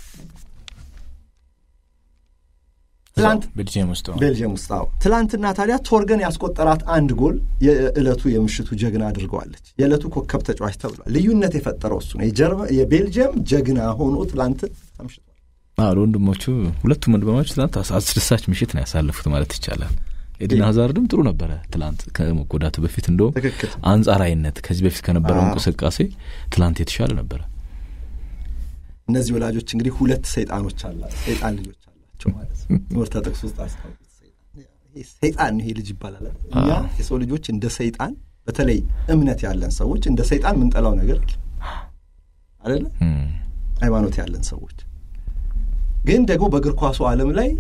ትላንት ቤልጂየም ውስጥ ትላንትና ታዲያ ቶርገን ያስቆጠራት አንድ ጎል የዕለቱ የምሽቱ ጀግና አድርገዋለች የዕለቱ ኮከብ ተጫዋች ተብሏል ልዩነት የፈጠረው እሱ ነው የቤልጂየም ጀግና ሆኖ ትላንት አምሽቷል ወንድሞቹ ሁለቱም ወንድማማቾች ትላንት አስደሳች ምሽት ነው ያሳለፉት ማለት ይቻላል ኤድን ሃዛርድም ጥሩ ነበር ትላንት ከመቆዳቱ በፊት እንደው አንጻራዊነት ከዚህ በፊት ከነበረው እንቅስቃሴ ትላንት የተሻለ ነበር እነዚህ ወላጆች እንግዲህ ሁለት ሰይጣኖች አላቸው ሰይጣን ልጆች አላቸው ማለት ነው ወርታ ተክስ ውስጥ አስታውቁት ሰይጣን ይሄ ልጅ ይባላል ያ የሰው ልጆች እንደ ሰይጣን በተለይ እምነት ያለን ሰዎች እንደ ሰይጣን ምን ጠላው ነገር አይደል ሃይማኖት ያለን ሰዎች ግን ደግሞ በእግር ኳሱ ዓለም ላይ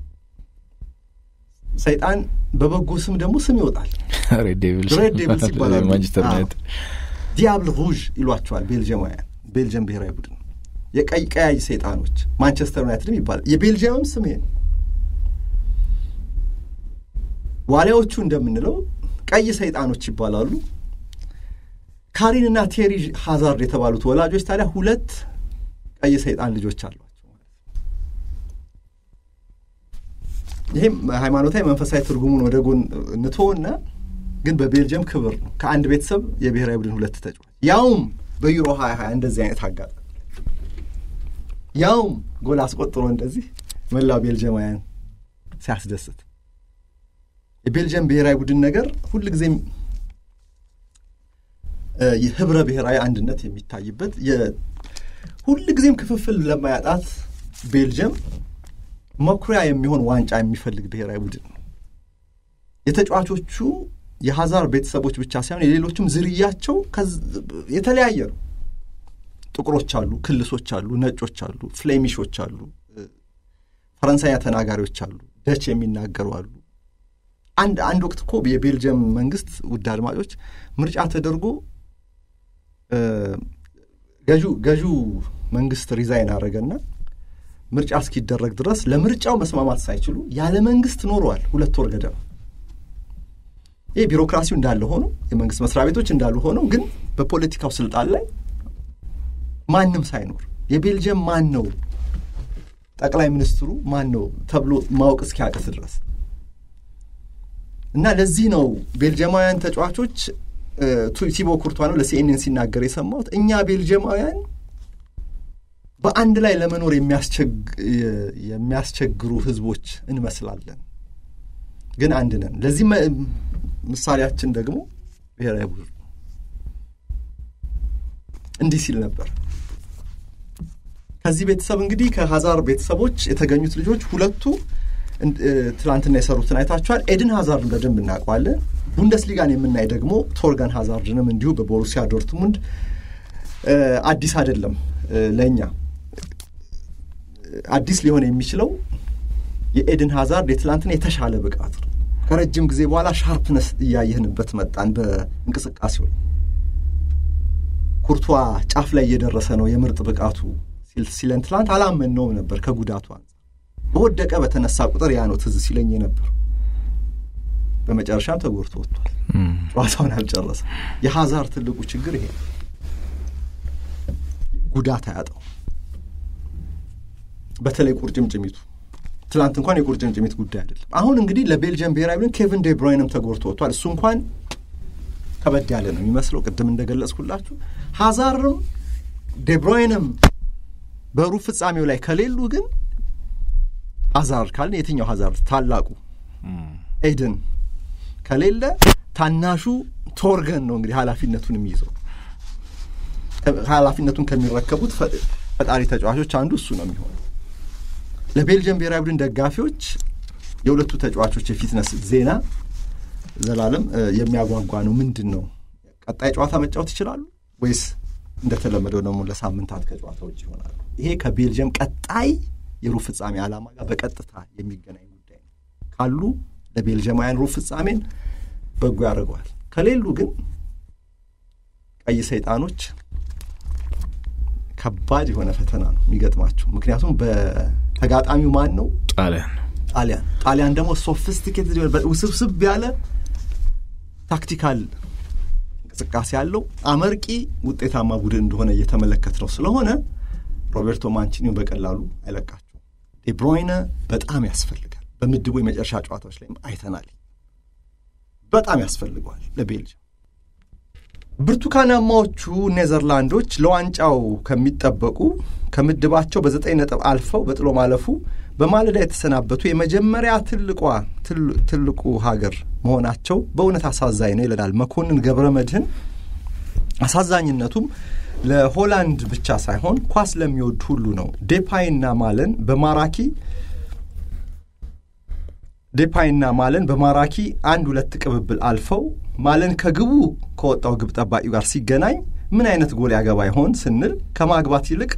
ሰይጣን በበጎ ስም ደግሞ ስም ይወጣል ሬድ ዴቪልስ ይባላል ማንቸስተር ዩናይትድ ዲያብል ሩዥ ይሏቸዋል ቤልጂየማውያን ቤልጂየም ብሔራዊ ቡድን የቀይ ሰይጣኖች ማንቸስተር ዩናይትድም ይባላል የቤልጂየምም ስም ይሄ ዋሊያዎቹ እንደምንለው ቀይ ሰይጣኖች ይባላሉ ካሪንና ቴሪ ሃዛርድ የተባሉት ወላጆች ታዲያ ሁለት ቀይ ሰይጣን ልጆች አሏቸው ይሄም ሃይማኖታዊ መንፈሳዊ ትርጉሙን ወደ ጎን እንተውና ግን በቤልጂየም ክብር ነው ከአንድ ቤተሰብ የብሔራዊ ቡድን ሁለት ተጫዋች ያውም በዩሮ 2020 እንደዚህ አይነት አጋጣሚ ያውም ጎል አስቆጥሮ እንደዚህ መላው ቤልጂየማውያን ሲያስደስት የቤልጂየም ብሔራዊ ቡድን ነገር ሁሉ ጊዜም የህብረ ብሔራዊ አንድነት የሚታይበት ሁሉ ጊዜም ክፍፍል ለማያጣት ቤልጂየም መኩሪያ የሚሆን ዋንጫ የሚፈልግ ብሔራዊ ቡድን ነው የተጫዋቾቹ የሃዛርድ ቤተሰቦች ብቻ ሳይሆን የሌሎችም ዝርያቸው የተለያየ ነው ጥቁሮች አሉ ክልሶች አሉ ነጮች አሉ ፍሌሚሾች አሉ ፈረንሳይኛ ተናጋሪዎች አሉ ደች የሚናገሩ አሉ አንድ ወቅት እኮ የቤልጂየም መንግስት ውድ አድማጮች ምርጫ ተደርጎ ገዡ መንግስት ሪዛይን አረገና ምርጫ እስኪደረግ ድረስ ለምርጫው መስማማት ሳይችሉ ያለ መንግስት ኖረዋል 2 ወር ገደማ ይሄ ቢሮክራሲው እንዳለ ሆኖ የመንግስት መስሪያ ቤቶች እንዳሉ ሆኖ ግን በፖለቲካው ስልጣን ላይ ማንንም ሳይኖር የቤልጂየም ማን ነው ጠቅላይ ሚኒስትሩ ማን ነው ተብሎ ማወቅ እስኪያቅት ድረስ እና ለዚህ ነው ቤልጂየማውያን ተጫዋቾች ቲቦ ኩርቷ ነው ለሲኤንኤን ሲናገር የሰማሁት እኛ ቤልጂየማውያን በአንድ ላይ ለመኖር የሚያስቸግሩ ህዝቦች እንመስላለን ግን አንድ ነን ለዚህ ምሳሌያችን ደግሞ ብሔራዊ ቡድን እንዲህ ሲል ነበር ከዚህ ቤተሰብ እንግዲህ ከሃዛርድ ቤተሰቦች የተገኙት ልጆች ሁለቱ ትላንትና የሰሩትን አይታችኋል ኤድን ሃዛርድን በደንብ እናውቀዋለን ቡንደስሊጋን የምናይ ደግሞ ቶርገን ሃዛርድንም እንዲሁ በቦሩሲያ ዶርትሙንድ አዲስ አይደለም ለኛ አዲስ ሊሆን የሚችለው የኤድን ሃዛርድ የትላንትና የተሻለ ብቃት ነው ከረጅም ጊዜ በኋላ ሻርፕነስ እያየህንበት መጣን በእንቅስቃሴው ኩርቷ ጫፍ ላይ እየደረሰ ነው የምርጥ ብቃቱ ሲለን ትላንት አላመነውም ነበር ከጉዳቱ በወደቀ በተነሳ ቁጥር ያ ነው ትዝ ሲለኝ ነበር በመጨረሻም ተጎድቶ ወጥቷል ጨዋታውን አልጨረሰም የሃዛርድ ትልቁ ችግር ይሄ ጉዳት አያጣው በተለይ ቁርጭምጭሚቱ ትላንት እንኳን የቁርጭምጭሚት ጉዳይ አይደለም አሁን እንግዲህ ለቤልጂየም ብሔራዊ ቡድን ኬቪን ዴ ብሩይንም ተጎድቶ ወጥቷል እሱ እንኳን ከበድ ያለ ነው የሚመስለው ቅድም እንደገለጽኩላችሁ ሃዛርድም ዴ ብሩይንም በሩብ ፍጻሜው ላይ ከሌሉ ግን ሃዛርድ ካልን የትኛው ሃዛርድ ታላቁ ኤድን ከሌለ ታናሹ ቶርገን ነው እንግዲህ ኃላፊነቱን የሚይዘው ኃላፊነቱን ከሚረከቡት ፈጣሪ ተጫዋቾች አንዱ እሱ ነው የሚሆነው ለቤልጂየም ብሔራዊ ቡድን ደጋፊዎች የሁለቱ ተጫዋቾች የፊትነስ ዜና ዘላለም የሚያጓጓ ነው ምንድነው ቀጣይ ጨዋታ መጫወት ይችላሉ ወይስ እንደተለመደው ነው ለሳምንታት ከጨዋታ ውጪ ይሆናሉ ይሄ ከቤልጂየም ቀጣይ የሩብ ፍጻሜ ዓላማ ጋር በቀጥታ የሚገናኝ ጉዳይ ነው ካሉ ለቤልጂየማውያን ሩብ ፍጻሜን በጎ ያደርገዋል ከሌሉ ግን ቀይ ሰይጣኖች ከባድ የሆነ ፈተና ነው የሚገጥማቸው ምክንያቱም በተጋጣሚው ማን ነው ጣሊያን ደግሞ ሶፊስቲኬትድ ውስብስብ ያለ ታክቲካል እንቅስቃሴ ያለው አመርቂ ውጤታማ ቡድን እንደሆነ እየተመለከትነው ስለሆነ ሮቤርቶ ማንቺኒው በቀላሉ አይለቃቸው። ዴብሮይነ በጣም ያስፈልጋል። በምድቡ የመጨረሻ ጨዋታዎች ላይ አይተናል። በጣም ያስፈልገዋል ለቤልጅየም። ብርቱካናማዎቹ ኔዘርላንዶች ለዋንጫው ከሚጠበቁ ከምድባቸው በ9 ነጥብ አልፈው በጥሎ ማለፉ በማለዳ የተሰናበቱ የመጀመሪያ ትልቁ ሀገር መሆናቸው በእውነት አሳዛኝ ነው ይለናል መኮንን ገብረመድህን። አሳዛኝነቱም ለሆላንድ ብቻ ሳይሆን ኳስ ለሚወድ ሁሉ ነው። ዴፓይና ማለን በማራኪ 1-2 ቅብብል አልፈው ማለን ከግቡ ከወጣው ግብ ጠባቂ ጋር ሲገናኝ ምን አይነት ጎል ያገባ ይሆን ስንል ከማግባት ይልቅ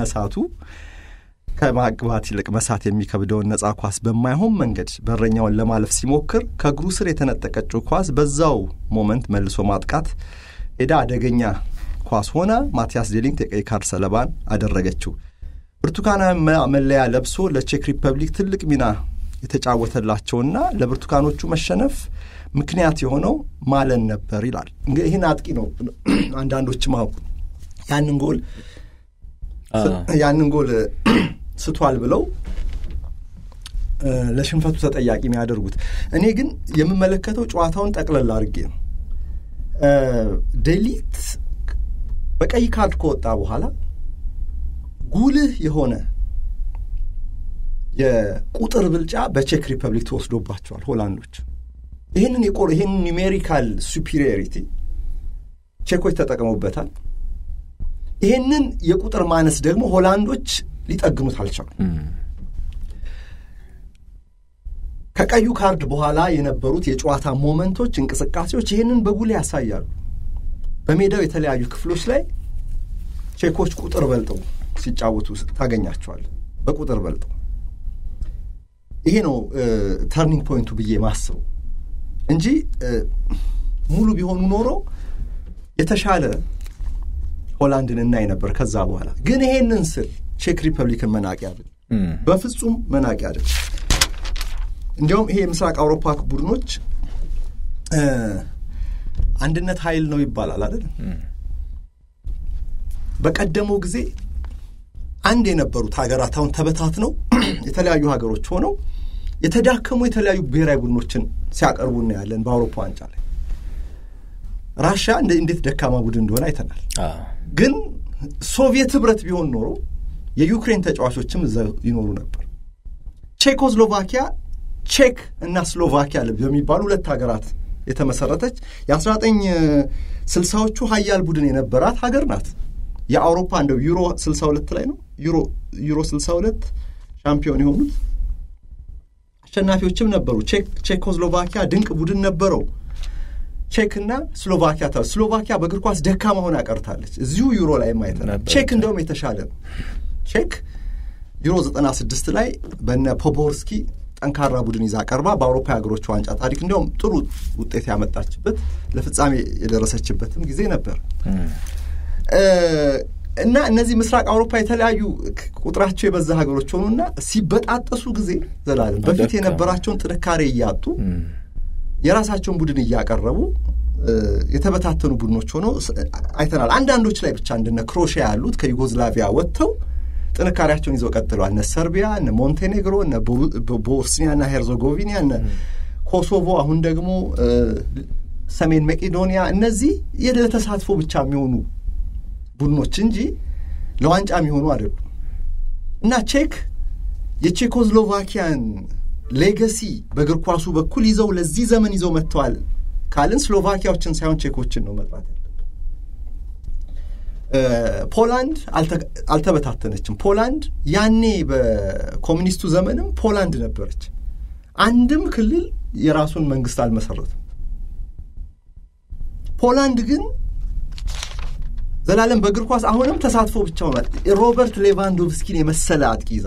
መሳት የሚከብደውን ነፃ ኳስ በማይሆን መንገድ በረኛውን ለማለፍ ሲሞክር ከእግሩ ስር የተነጠቀችው ኳስ በዛው ሞመንት መልሶ ማጥቃት ሄዳ አደገኛ ኳስ ሆና ማቲያስ ዴሊንግት የቀይ ካርድ ሰለባን አደረገችው። ብርቱካናማ መለያ ለብሶ ለቼክ ሪፐብሊክ ትልቅ ሚና የተጫወተላቸውና ለብርቱካኖቹ መሸነፍ ምክንያት የሆነው ማለን ነበር ይላል። እንግዲህ ይህን አጥቂ ነው አንዳንዶችም ያንን ጎል ስቷል ብለው ለሽንፈቱ ተጠያቂ የሚያደርጉት። እኔ ግን የምመለከተው ጨዋታውን ጠቅለል አድርጌ ነው። ዴሊት በቀይ ካርድ ከወጣ በኋላ ጉልህ የሆነ የቁጥር ብልጫ በቼክ ሪፐብሊክ ተወስዶባቸዋል ሆላንዶች። ይህንን ኒሜሪካል ሱፒሪዮሪቲ ቼኮች ተጠቅመውበታል። ይህንን የቁጥር ማነስ ደግሞ ሆላንዶች ሊጠግኑት አልቻሉም። ከቀዩ ካርድ በኋላ የነበሩት የጨዋታ ሞመንቶች፣ እንቅስቃሴዎች ይህንን በጉልህ ያሳያሉ። በሜዳው የተለያዩ ክፍሎች ላይ ቼኮች ቁጥር በልጠው ሲጫወቱ ታገኛቸዋል። በቁጥር በልጠው ይሄ ነው ተርኒንግ ፖይንቱ ብዬ ማስበው እንጂ ሙሉ ቢሆኑ ኖሮ የተሻለ ሆላንድን እናይ ነበር። ከዛ በኋላ ግን ይሄንን ስል ቼክ ሪፐብሊክን መናቂ አይደል፣ በፍጹም መናቂ አይደል። እንዲያውም ይሄ የምስራቅ አውሮፓ ቡድኖች አንድነት ኃይል ነው ይባላል አይደል? በቀደመው ጊዜ አንድ የነበሩት ሀገራት አሁን ተበታትነው የተለያዩ ሀገሮች ሆነው የተዳከሙ የተለያዩ ብሔራዊ ቡድኖችን ሲያቀርቡ እናያለን። በአውሮፓ ዋንጫ ላይ ራሽያ እንዴት ደካማ ቡድን እንደሆነ አይተናል። ግን ሶቪየት ህብረት ቢሆን ኖሮ የዩክሬን ተጫዋቾችም እዛው ይኖሩ ነበር። ቼኮስሎቫኪያ ቼክ እና ስሎቫኪያ በሚባሉ ሁለት ሀገራት የተመሰረተች የ1960ዎቹ ሀያል ቡድን የነበራት ሀገር ናት። የአውሮፓ እንደው ዩሮ 62 ላይ ነው ዩሮ 62 ሻምፒዮን የሆኑት አሸናፊዎችም ነበሩ። ቼኮስሎቫኪያ ድንቅ ቡድን ነበረው። ቼክና ስሎቫኪያ በእግር ኳስ ደካማ ሆና ቀርታለች። እዚሁ ዩሮ ላይ ማይተናል። ቼክ እንደውም የተሻለ ነው። ቼክ ዩሮ 96 ላይ በነ ፖቦርስኪ ጠንካራ ቡድን ይዛ ቀርባ በአውሮፓ ሀገሮች ዋንጫ ታሪክ እንደውም ጥሩ ውጤት ያመጣችበት ለፍጻሜ የደረሰችበትም ጊዜ ነበር። እና እነዚህ ምስራቅ አውሮፓ የተለያዩ ቁጥራቸው የበዛ ሀገሮች ሆኑና ሲበጣጠሱ ጊዜ ዘላለም በፊት የነበራቸውን ጥንካሬ እያጡ የራሳቸውን ቡድን እያቀረቡ የተበታተኑ ቡድኖች ሆነው አይተናል። አንዳንዶች ላይ ብቻ እንደነ ክሮሺያ ያሉት ከዩጎዝላቪያ ወጥተው ጥንካሬያቸውን ይዘው ቀጥለዋል። እነ ሰርቢያ፣ እነ ሞንቴኔግሮ፣ እነ ቦስኒያና ሄርዞጎቪና፣ እነ ኮሶቮ፣ አሁን ደግሞ ሰሜን መቄዶኒያ እነዚህ ለተሳትፎ ብቻ የሚሆኑ ቡድኖች እንጂ ለዋንጫ የሚሆኑ አይደሉም። እና ቼክ የቼኮስሎቫኪያን ሌጋሲ በእግር ኳሱ በኩል ይዘው ለዚህ ዘመን ይዘው መጥተዋል ካልን ስሎቫኪያዎችን ሳይሆን ቼኮችን ነው መጥራት ያለብን። ፖላንድ አልተበታተነችም። ፖላንድ ያኔ በኮሚኒስቱ ዘመንም ፖላንድ ነበረች። አንድም ክልል የራሱን መንግስት አልመሰረተም። ፖላንድ ግን ዘላለም በእግር ኳስ አሁንም ተሳትፎ ብቻ ሆኗል። ሮበርት ሌቫንዶቭስኪን የመሰለ አጥቂ ይዛ።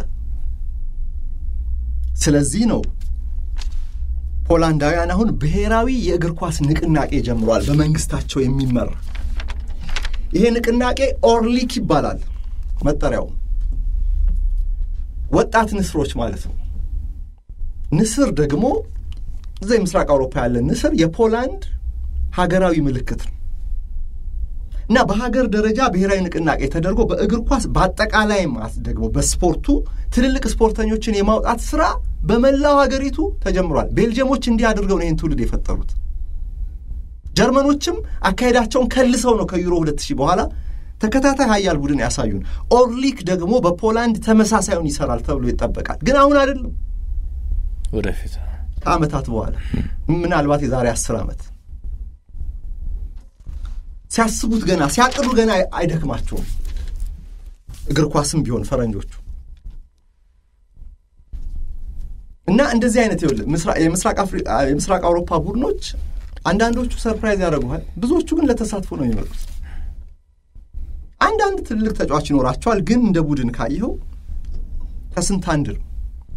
ስለዚህ ነው ፖላንዳውያን አሁን ብሔራዊ የእግር ኳስ ንቅናቄ ጀምሯል፣ በመንግስታቸው የሚመራ። ይሄ ንቅናቄ ኦርሊክ ይባላል መጠሪያው። ወጣት ንስሮች ማለት ነው። ንስር ደግሞ እዛ የምስራቅ አውሮፓ ያለ ንስር የፖላንድ ሀገራዊ ምልክት ነው። እና በሀገር ደረጃ ብሔራዊ ንቅናቄ ተደርጎ በእግር ኳስ በአጠቃላይ ማለት ደግሞ በስፖርቱ ትልልቅ ስፖርተኞችን የማውጣት ስራ በመላው ሀገሪቱ ተጀምሯል። ቤልጂየሞች እንዲህ አድርገው ነው ይህን ትውልድ የፈጠሩት። ጀርመኖችም አካሄዳቸውን ከልሰው ነው ከዩሮ 2000 በኋላ ተከታታይ ሀያል ቡድን ያሳዩን። ኦርሊክ ደግሞ በፖላንድ ተመሳሳዩን ይሰራል ተብሎ ይጠበቃል። ግን አሁን አይደለም፣ ወደፊት ከዓመታት በኋላ ምናልባት የዛሬ 10 ዓመት ሲያስቡት ገና ሲያቅዱ ገና አይደክማቸውም። እግር ኳስም ቢሆን ፈረንጆቹ እና እንደዚህ አይነት የምስራቅ አውሮፓ ቡድኖች አንዳንዶቹ ሰርፕራይዝ ያደርጉሃል፣ ብዙዎቹ ግን ለተሳትፎ ነው የሚመጡት። አንዳንድ ትልቅ ተጫዋች ይኖራቸዋል፣ ግን እንደ ቡድን ካየው ከስንት አንድ ነው።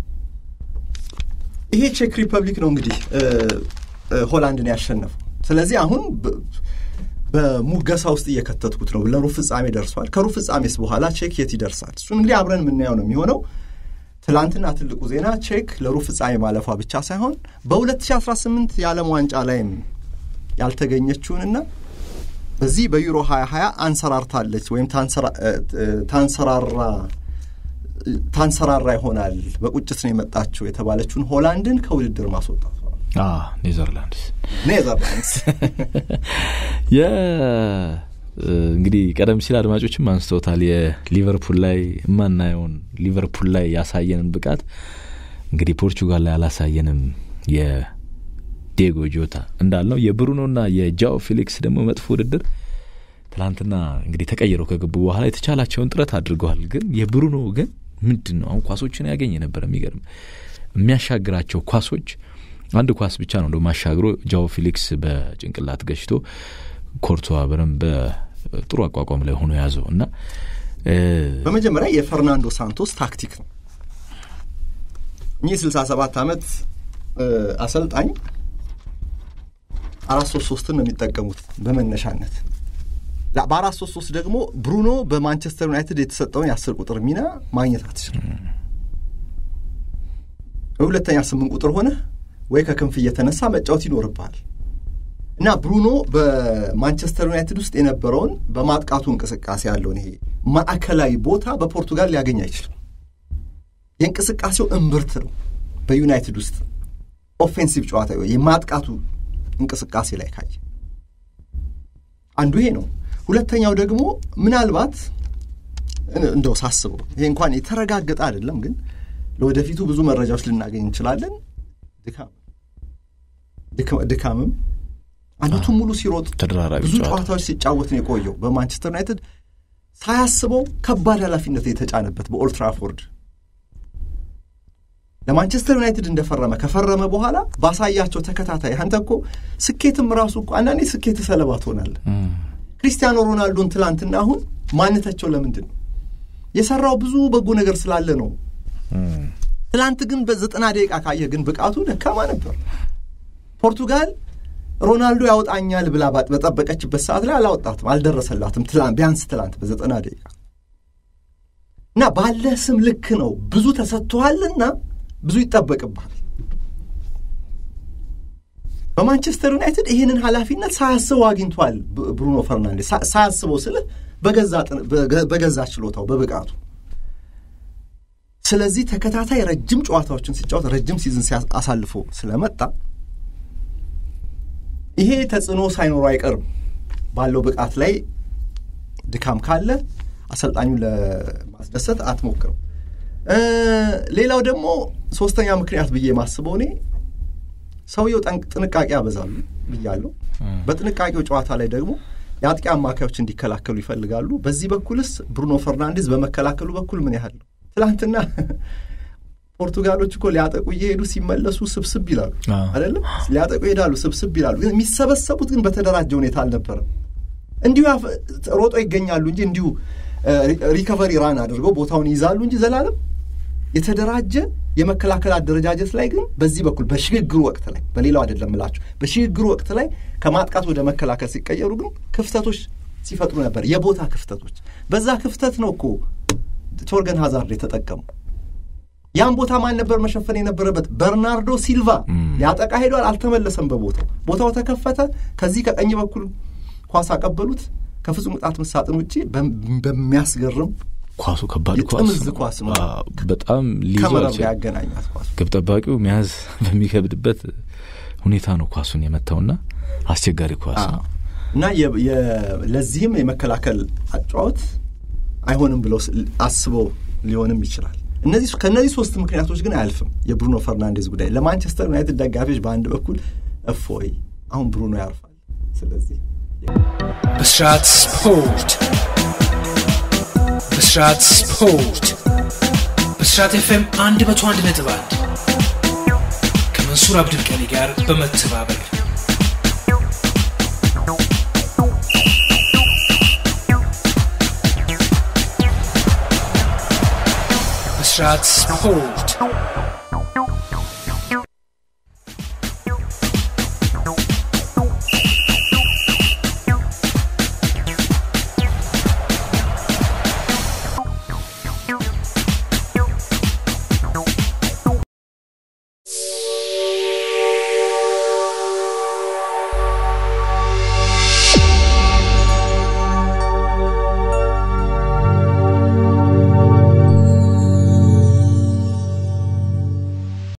ይሄ ቼክ ሪፐብሊክ ነው እንግዲህ ሆላንድን ያሸነፈው። ስለዚህ አሁን በሙገሳ ውስጥ እየከተትኩት ነው። ለሩብ ፍጻሜ ደርሷል። ከሩብ ፍጻሜስ በኋላ ቼክ የት ይደርሳል? እሱን እንግዲህ አብረን የምናየው ነው የሚሆነው። ትላንትና ትልቁ ዜና ቼክ ለሩብ ፍጻሜ ማለፏ ብቻ ሳይሆን በ2018 የዓለም ዋንጫ ላይም ያልተገኘችውንና በዚህ በዩሮ 2020 አንሰራርታለች ወይም ታንሰራራ ይሆናል በቁጭት ነው የመጣችው የተባለችውን ሆላንድን ከውድድር ማስወጣት ኔዘርላንድስ እንግዲህ ቀደም ሲል አድማጮችም አንስተውታል። የሊቨርፑል ላይ ማናየውን ሊቨርፑል ላይ ያሳየንን ብቃት እንግዲህ ፖርቹጋል ላይ አላሳየንም። የዲየጎ ጆታ እንዳልነው የብሩኖና የጃኦ ፌሊክስ ደግሞ መጥፎ ውድድር ትላንትና እንግዲህ ተቀይረው ከገቡ በኋላ የተቻላቸውን ጥረት አድርገዋል። ግን የብሩኖ ግን ምንድነው አሁን ኳሶችን ያገኘ ነበር። የሚገርም የሚያሻግራቸው ኳሶች አንድ ኳስ ብቻ ነው እንደው ማሻግሮ ጃኦ ፌሊክስ በጭንቅላት ገሽቶ ኮርቶዋ በረም በጥሩ አቋቋም ላይ ሆኖ ያዘው እና በመጀመሪያ የፈርናንዶ ሳንቶስ ታክቲክ ነው። እኚህ 67 ዓመት አሰልጣኝ 4-3-3 ነው የሚጠቀሙት በመነሻነት። በ4-3-3 ደግሞ ብሩኖ በማንቸስተር ዩናይትድ የተሰጠውን የ10 ቁጥር ሚና ማግኘት አትችልም። ሁለተኛ 8 ቁጥር ሆነ ወይ ከክንፍ እየተነሳ መጫወት ይኖርብሃል እና ብሩኖ በማንቸስተር ዩናይትድ ውስጥ የነበረውን በማጥቃቱ እንቅስቃሴ ያለውን ይሄ ማዕከላዊ ቦታ በፖርቱጋል ሊያገኝ አይችልም። የእንቅስቃሴው እምብርት ነው በዩናይትድ ውስጥ ኦፌንሲቭ ጨዋታ የማጥቃቱ እንቅስቃሴ ላይ ካየ አንዱ ይሄ ነው። ሁለተኛው ደግሞ ምናልባት እንደው ሳስበው ይሄ እንኳን የተረጋገጠ አይደለም፣ ግን ለወደፊቱ ብዙ መረጃዎች ልናገኝ እንችላለን። ድካምም አንዱን ሙሉ ሲሮጥ ብዙ ጨዋታዎች ሲጫወት ነው የቆየው በማንቸስተር ዩናይትድ ሳያስበው ከባድ ኃላፊነት የተጫነበት በኦልድ ትራፎርድ ለማንቸስተር ዩናይትድ እንደፈረመ ከፈረመ በኋላ ባሳያቸው ተከታታይ አንተኮ ስኬትም ራሱ እኮ አንዳንዴ ስኬት ሰለባ ትሆናለህ። ክሪስቲያኖ ሮናልዶን ትላንትና አሁን ማንነታቸው ለምንድን ነው የሰራው? ብዙ በጎ ነገር ስላለ ነው። ትላንት ግን በ90 ደቂቃ ካየ ግን ብቃቱ ደካማ ነበር። ፖርቱጋል ሮናልዶ ያወጣኛል ብላ በጠበቀችበት ሰዓት ላይ አላወጣትም፣ አልደረሰላትም። ቢያንስ ትላንት በ90 ደቂቃ እና ባለ ስም ልክ ነው ብዙ ተሰጥቷልና ብዙ ይጠበቅባል። በማንቸስተር ዩናይትድ ይህንን ኃላፊነት ሳያስበው አግኝቷል ብሩኖ ፈርናንዴስ። ሳያስበው ስለ በገዛ ችሎታው በብቃቱ። ስለዚህ ተከታታይ ረጅም ጨዋታዎችን ሲጫወት ረጅም ሲዝን ሲያሳልፎ ስለመጣ ይሄ ተጽዕኖ ሳይኖር አይቀርም። ባለው ብቃት ላይ ድካም ካለ አሰልጣኙን ለማስደሰት አትሞክረው። ሌላው ደግሞ ሶስተኛ ምክንያት ብዬ ማስበው እኔ ሰውየው ጥንቃቄ ያበዛሉ ብያለሁ። በጥንቃቄው ጨዋታ ላይ ደግሞ የአጥቂ አማካዮች እንዲከላከሉ ይፈልጋሉ። በዚህ በኩልስ ብሩኖ ፈርናንዴዝ በመከላከሉ በኩል ምን ያህል ነው? ትላንትና ፖርቱጋሎች እኮ ሊያጠቁ እየሄዱ ሲመለሱ ስብስብ ይላሉ አይደለም? ሊያጠቁ ይሄዳሉ ስብስብ ይላሉ። ግን የሚሰበሰቡት ግን በተደራጀ ሁኔታ አልነበረም። እንዲሁ ሮጦ ይገኛሉ እንጂ እንዲሁ ሪከቨሪ ራን አድርገው ቦታውን ይዛሉ እንጂ ዘላለም የተደራጀ የመከላከል አደረጃጀት ላይ ግን በዚህ በኩል በሽግግሩ ወቅት ላይ በሌላው አይደለም እላችሁ በሽግግሩ ወቅት ላይ ከማጥቃት ወደ መከላከል ሲቀየሩ ግን ክፍተቶች ሲፈጥሩ ነበር፣ የቦታ ክፍተቶች። በዛ ክፍተት ነው እኮ ቶርገን ሃዛርድ የተጠቀሙ። ያን ቦታ ማን ነበር መሸፈን የነበረበት? በርናርዶ ሲልቫ ሊያጠቃ ሄዷል፣ አልተመለሰም። ቦታው ተከፈተ። ከዚህ ከቀኝ በኩል ኳስ አቀበሉት፣ ከፍጹም ቅጣት ምት ሳጥን ውጪ በሚያስገርም ኳሱ ከባድ ኳስ ነው በጣም ሊዞር ያገናኛት ኳስ ግብ ጠባቂው መያዝ በሚከብድበት ሁኔታ ነው ኳሱን የመታውና አስቸጋሪ ኳስ ነው እና ለዚህም የመከላከል አጫውት አይሆንም ብለው አስበው ሊሆንም ይችላል ከነዚህ ሶስት ምክንያቶች ግን አያልፍም የብሩኖ ፈርናንዴዝ ጉዳይ ለማንቸስተር ዩናይትድ ደጋፊዎች በአንድ በኩል እፎይ አሁን ብሩኖ ያርፋል ስለዚህ ብስራት ስፖርት ብስራት ኤፍኤም 101.1 ከመንሱር አብዱልቀኒ ጋር በመተባበር ብስራት ስፖርት